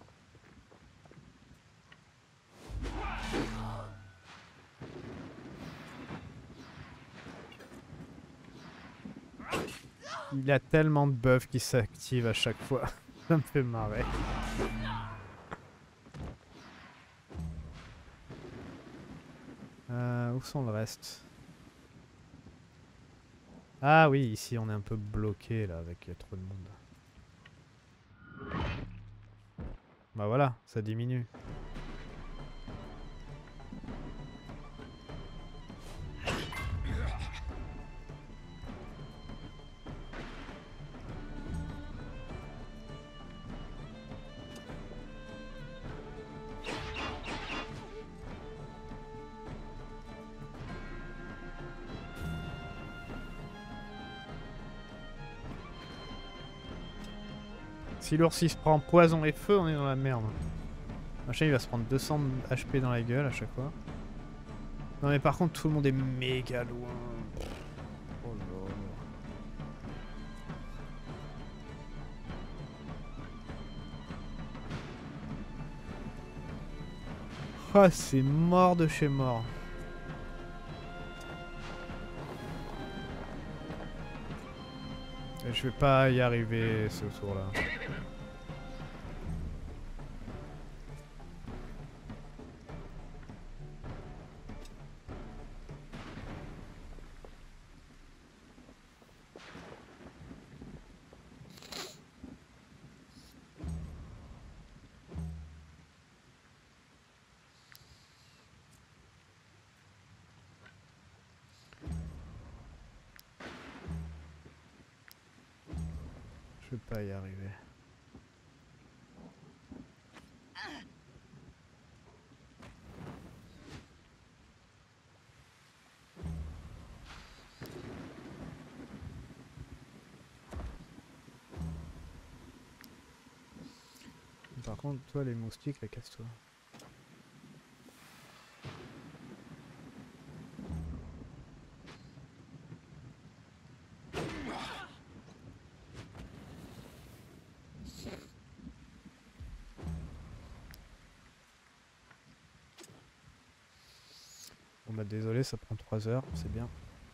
Il y a tellement de buffs qui s'activent à chaque fois. Ça me fait marrer. Où sont le reste? Ah oui, ici on est un peu bloqué là avec trop de monde. Bah voilà, ça diminue. Si l'ours il se prend poison et feu, on est dans la merde. Machin il va se prendre 200 HP dans la gueule à chaque fois. Non mais par contre tout le monde est méga loin. Oh là là. Ah c'est mort de chez mort. Et je vais pas y arriver ce tour là. Je vais pas y arriver. Par contre, toi, les moustiques, là, casse-toi. Bon bah désolé, ça prend 3 heures, c'est bien.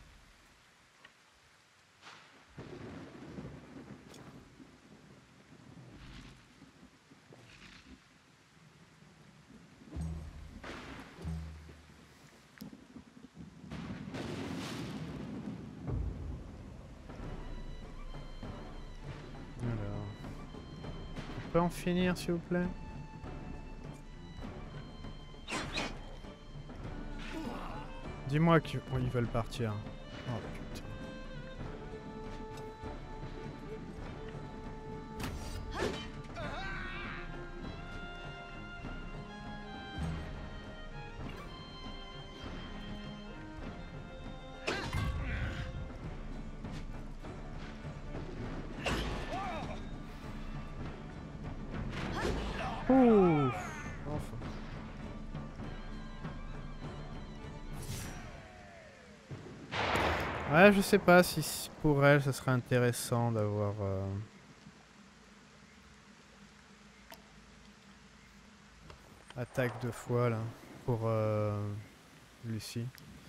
Alors, on peut en finir s'il vous plaît? Dis-moi qu'ils veulent partir. Oh putain. Ouf. Enfin. Ouais, je sais pas si pour elle, ça serait intéressant d'avoir... attaque 2 fois là, pour Lucie.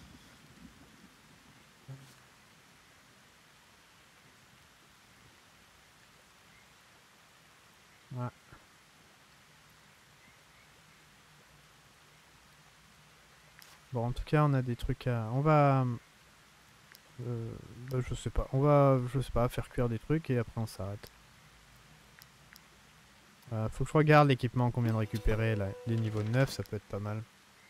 Ouais. Bon, en tout cas, on a des trucs à... On va... bah, je sais pas. On va, je sais pas, faire cuire des trucs et après on s'arrête. Faut que je regarde l'équipement qu'on vient de récupérer là. Les niveaux 9, ça peut être pas mal.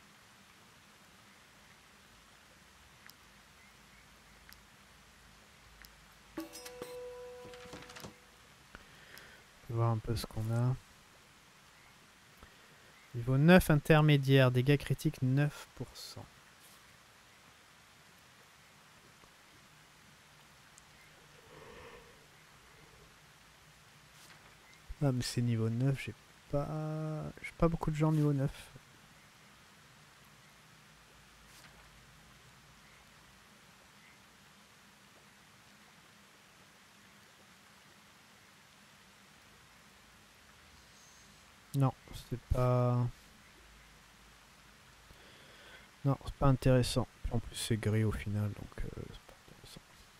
On va voir un peu ce qu'on a. Niveau 9 intermédiaire, dégâts critiques 9%. Ah mais c'est niveau 9, j'ai pas beaucoup de gens niveau 9. Non, c'est pas... Non, c'est pas intéressant. En plus c'est gris au final, donc c'est pas intéressant.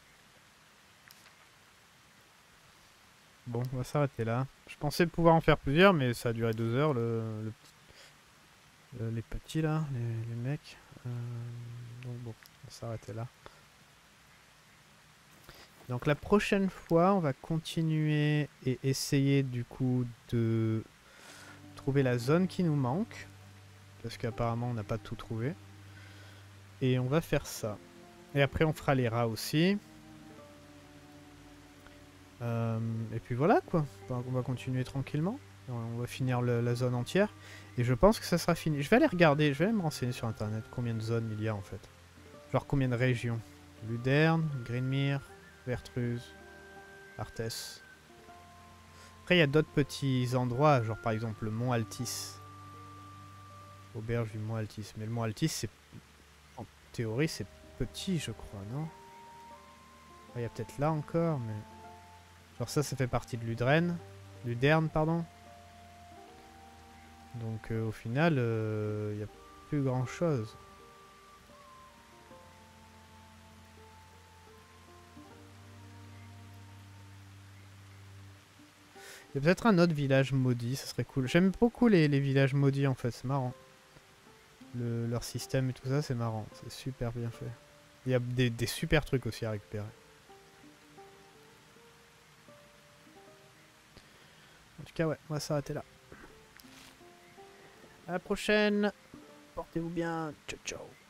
Bon, on va s'arrêter là. Je pensais pouvoir en faire plusieurs, mais ça a duré 2 heures, les petits là, les mecs. Donc bon, on va s'arrêter là. Donc la prochaine fois, on va continuer et essayer du coup de trouver la zone qui nous manque. Parce qu'apparemment on n'a pas tout trouvé. Et on va faire ça. Et après on fera les rats aussi. Et puis voilà quoi. On va continuer tranquillement. On va finir la zone entière. Et je pense que ça sera fini. Je vais aller regarder, je vais aller me renseigner sur internet combien de zones il y a en fait. Genre combien de régions. Luderne, Greenmere, Vertruse, Arthès. Après il y a d'autres petits endroits, genre par exemple le mont Altis. Auberge du mont Altis. Mais le mont Altis, c'est en théorie c'est petit je crois, non? Il y a peut-être là encore, mais... Genre ça fait partie de Luderne, pardon. Donc au final, il n'y a plus grand chose. Il y a peut-être un autre village maudit, ça serait cool. J'aime beaucoup les villages maudits en fait, c'est marrant. Leur système et tout ça, c'est marrant. C'est super bien fait. Il y a des super trucs aussi à récupérer. En tout cas, ouais, on va s'arrêter là. À la prochaine. Portez-vous bien. Ciao, ciao.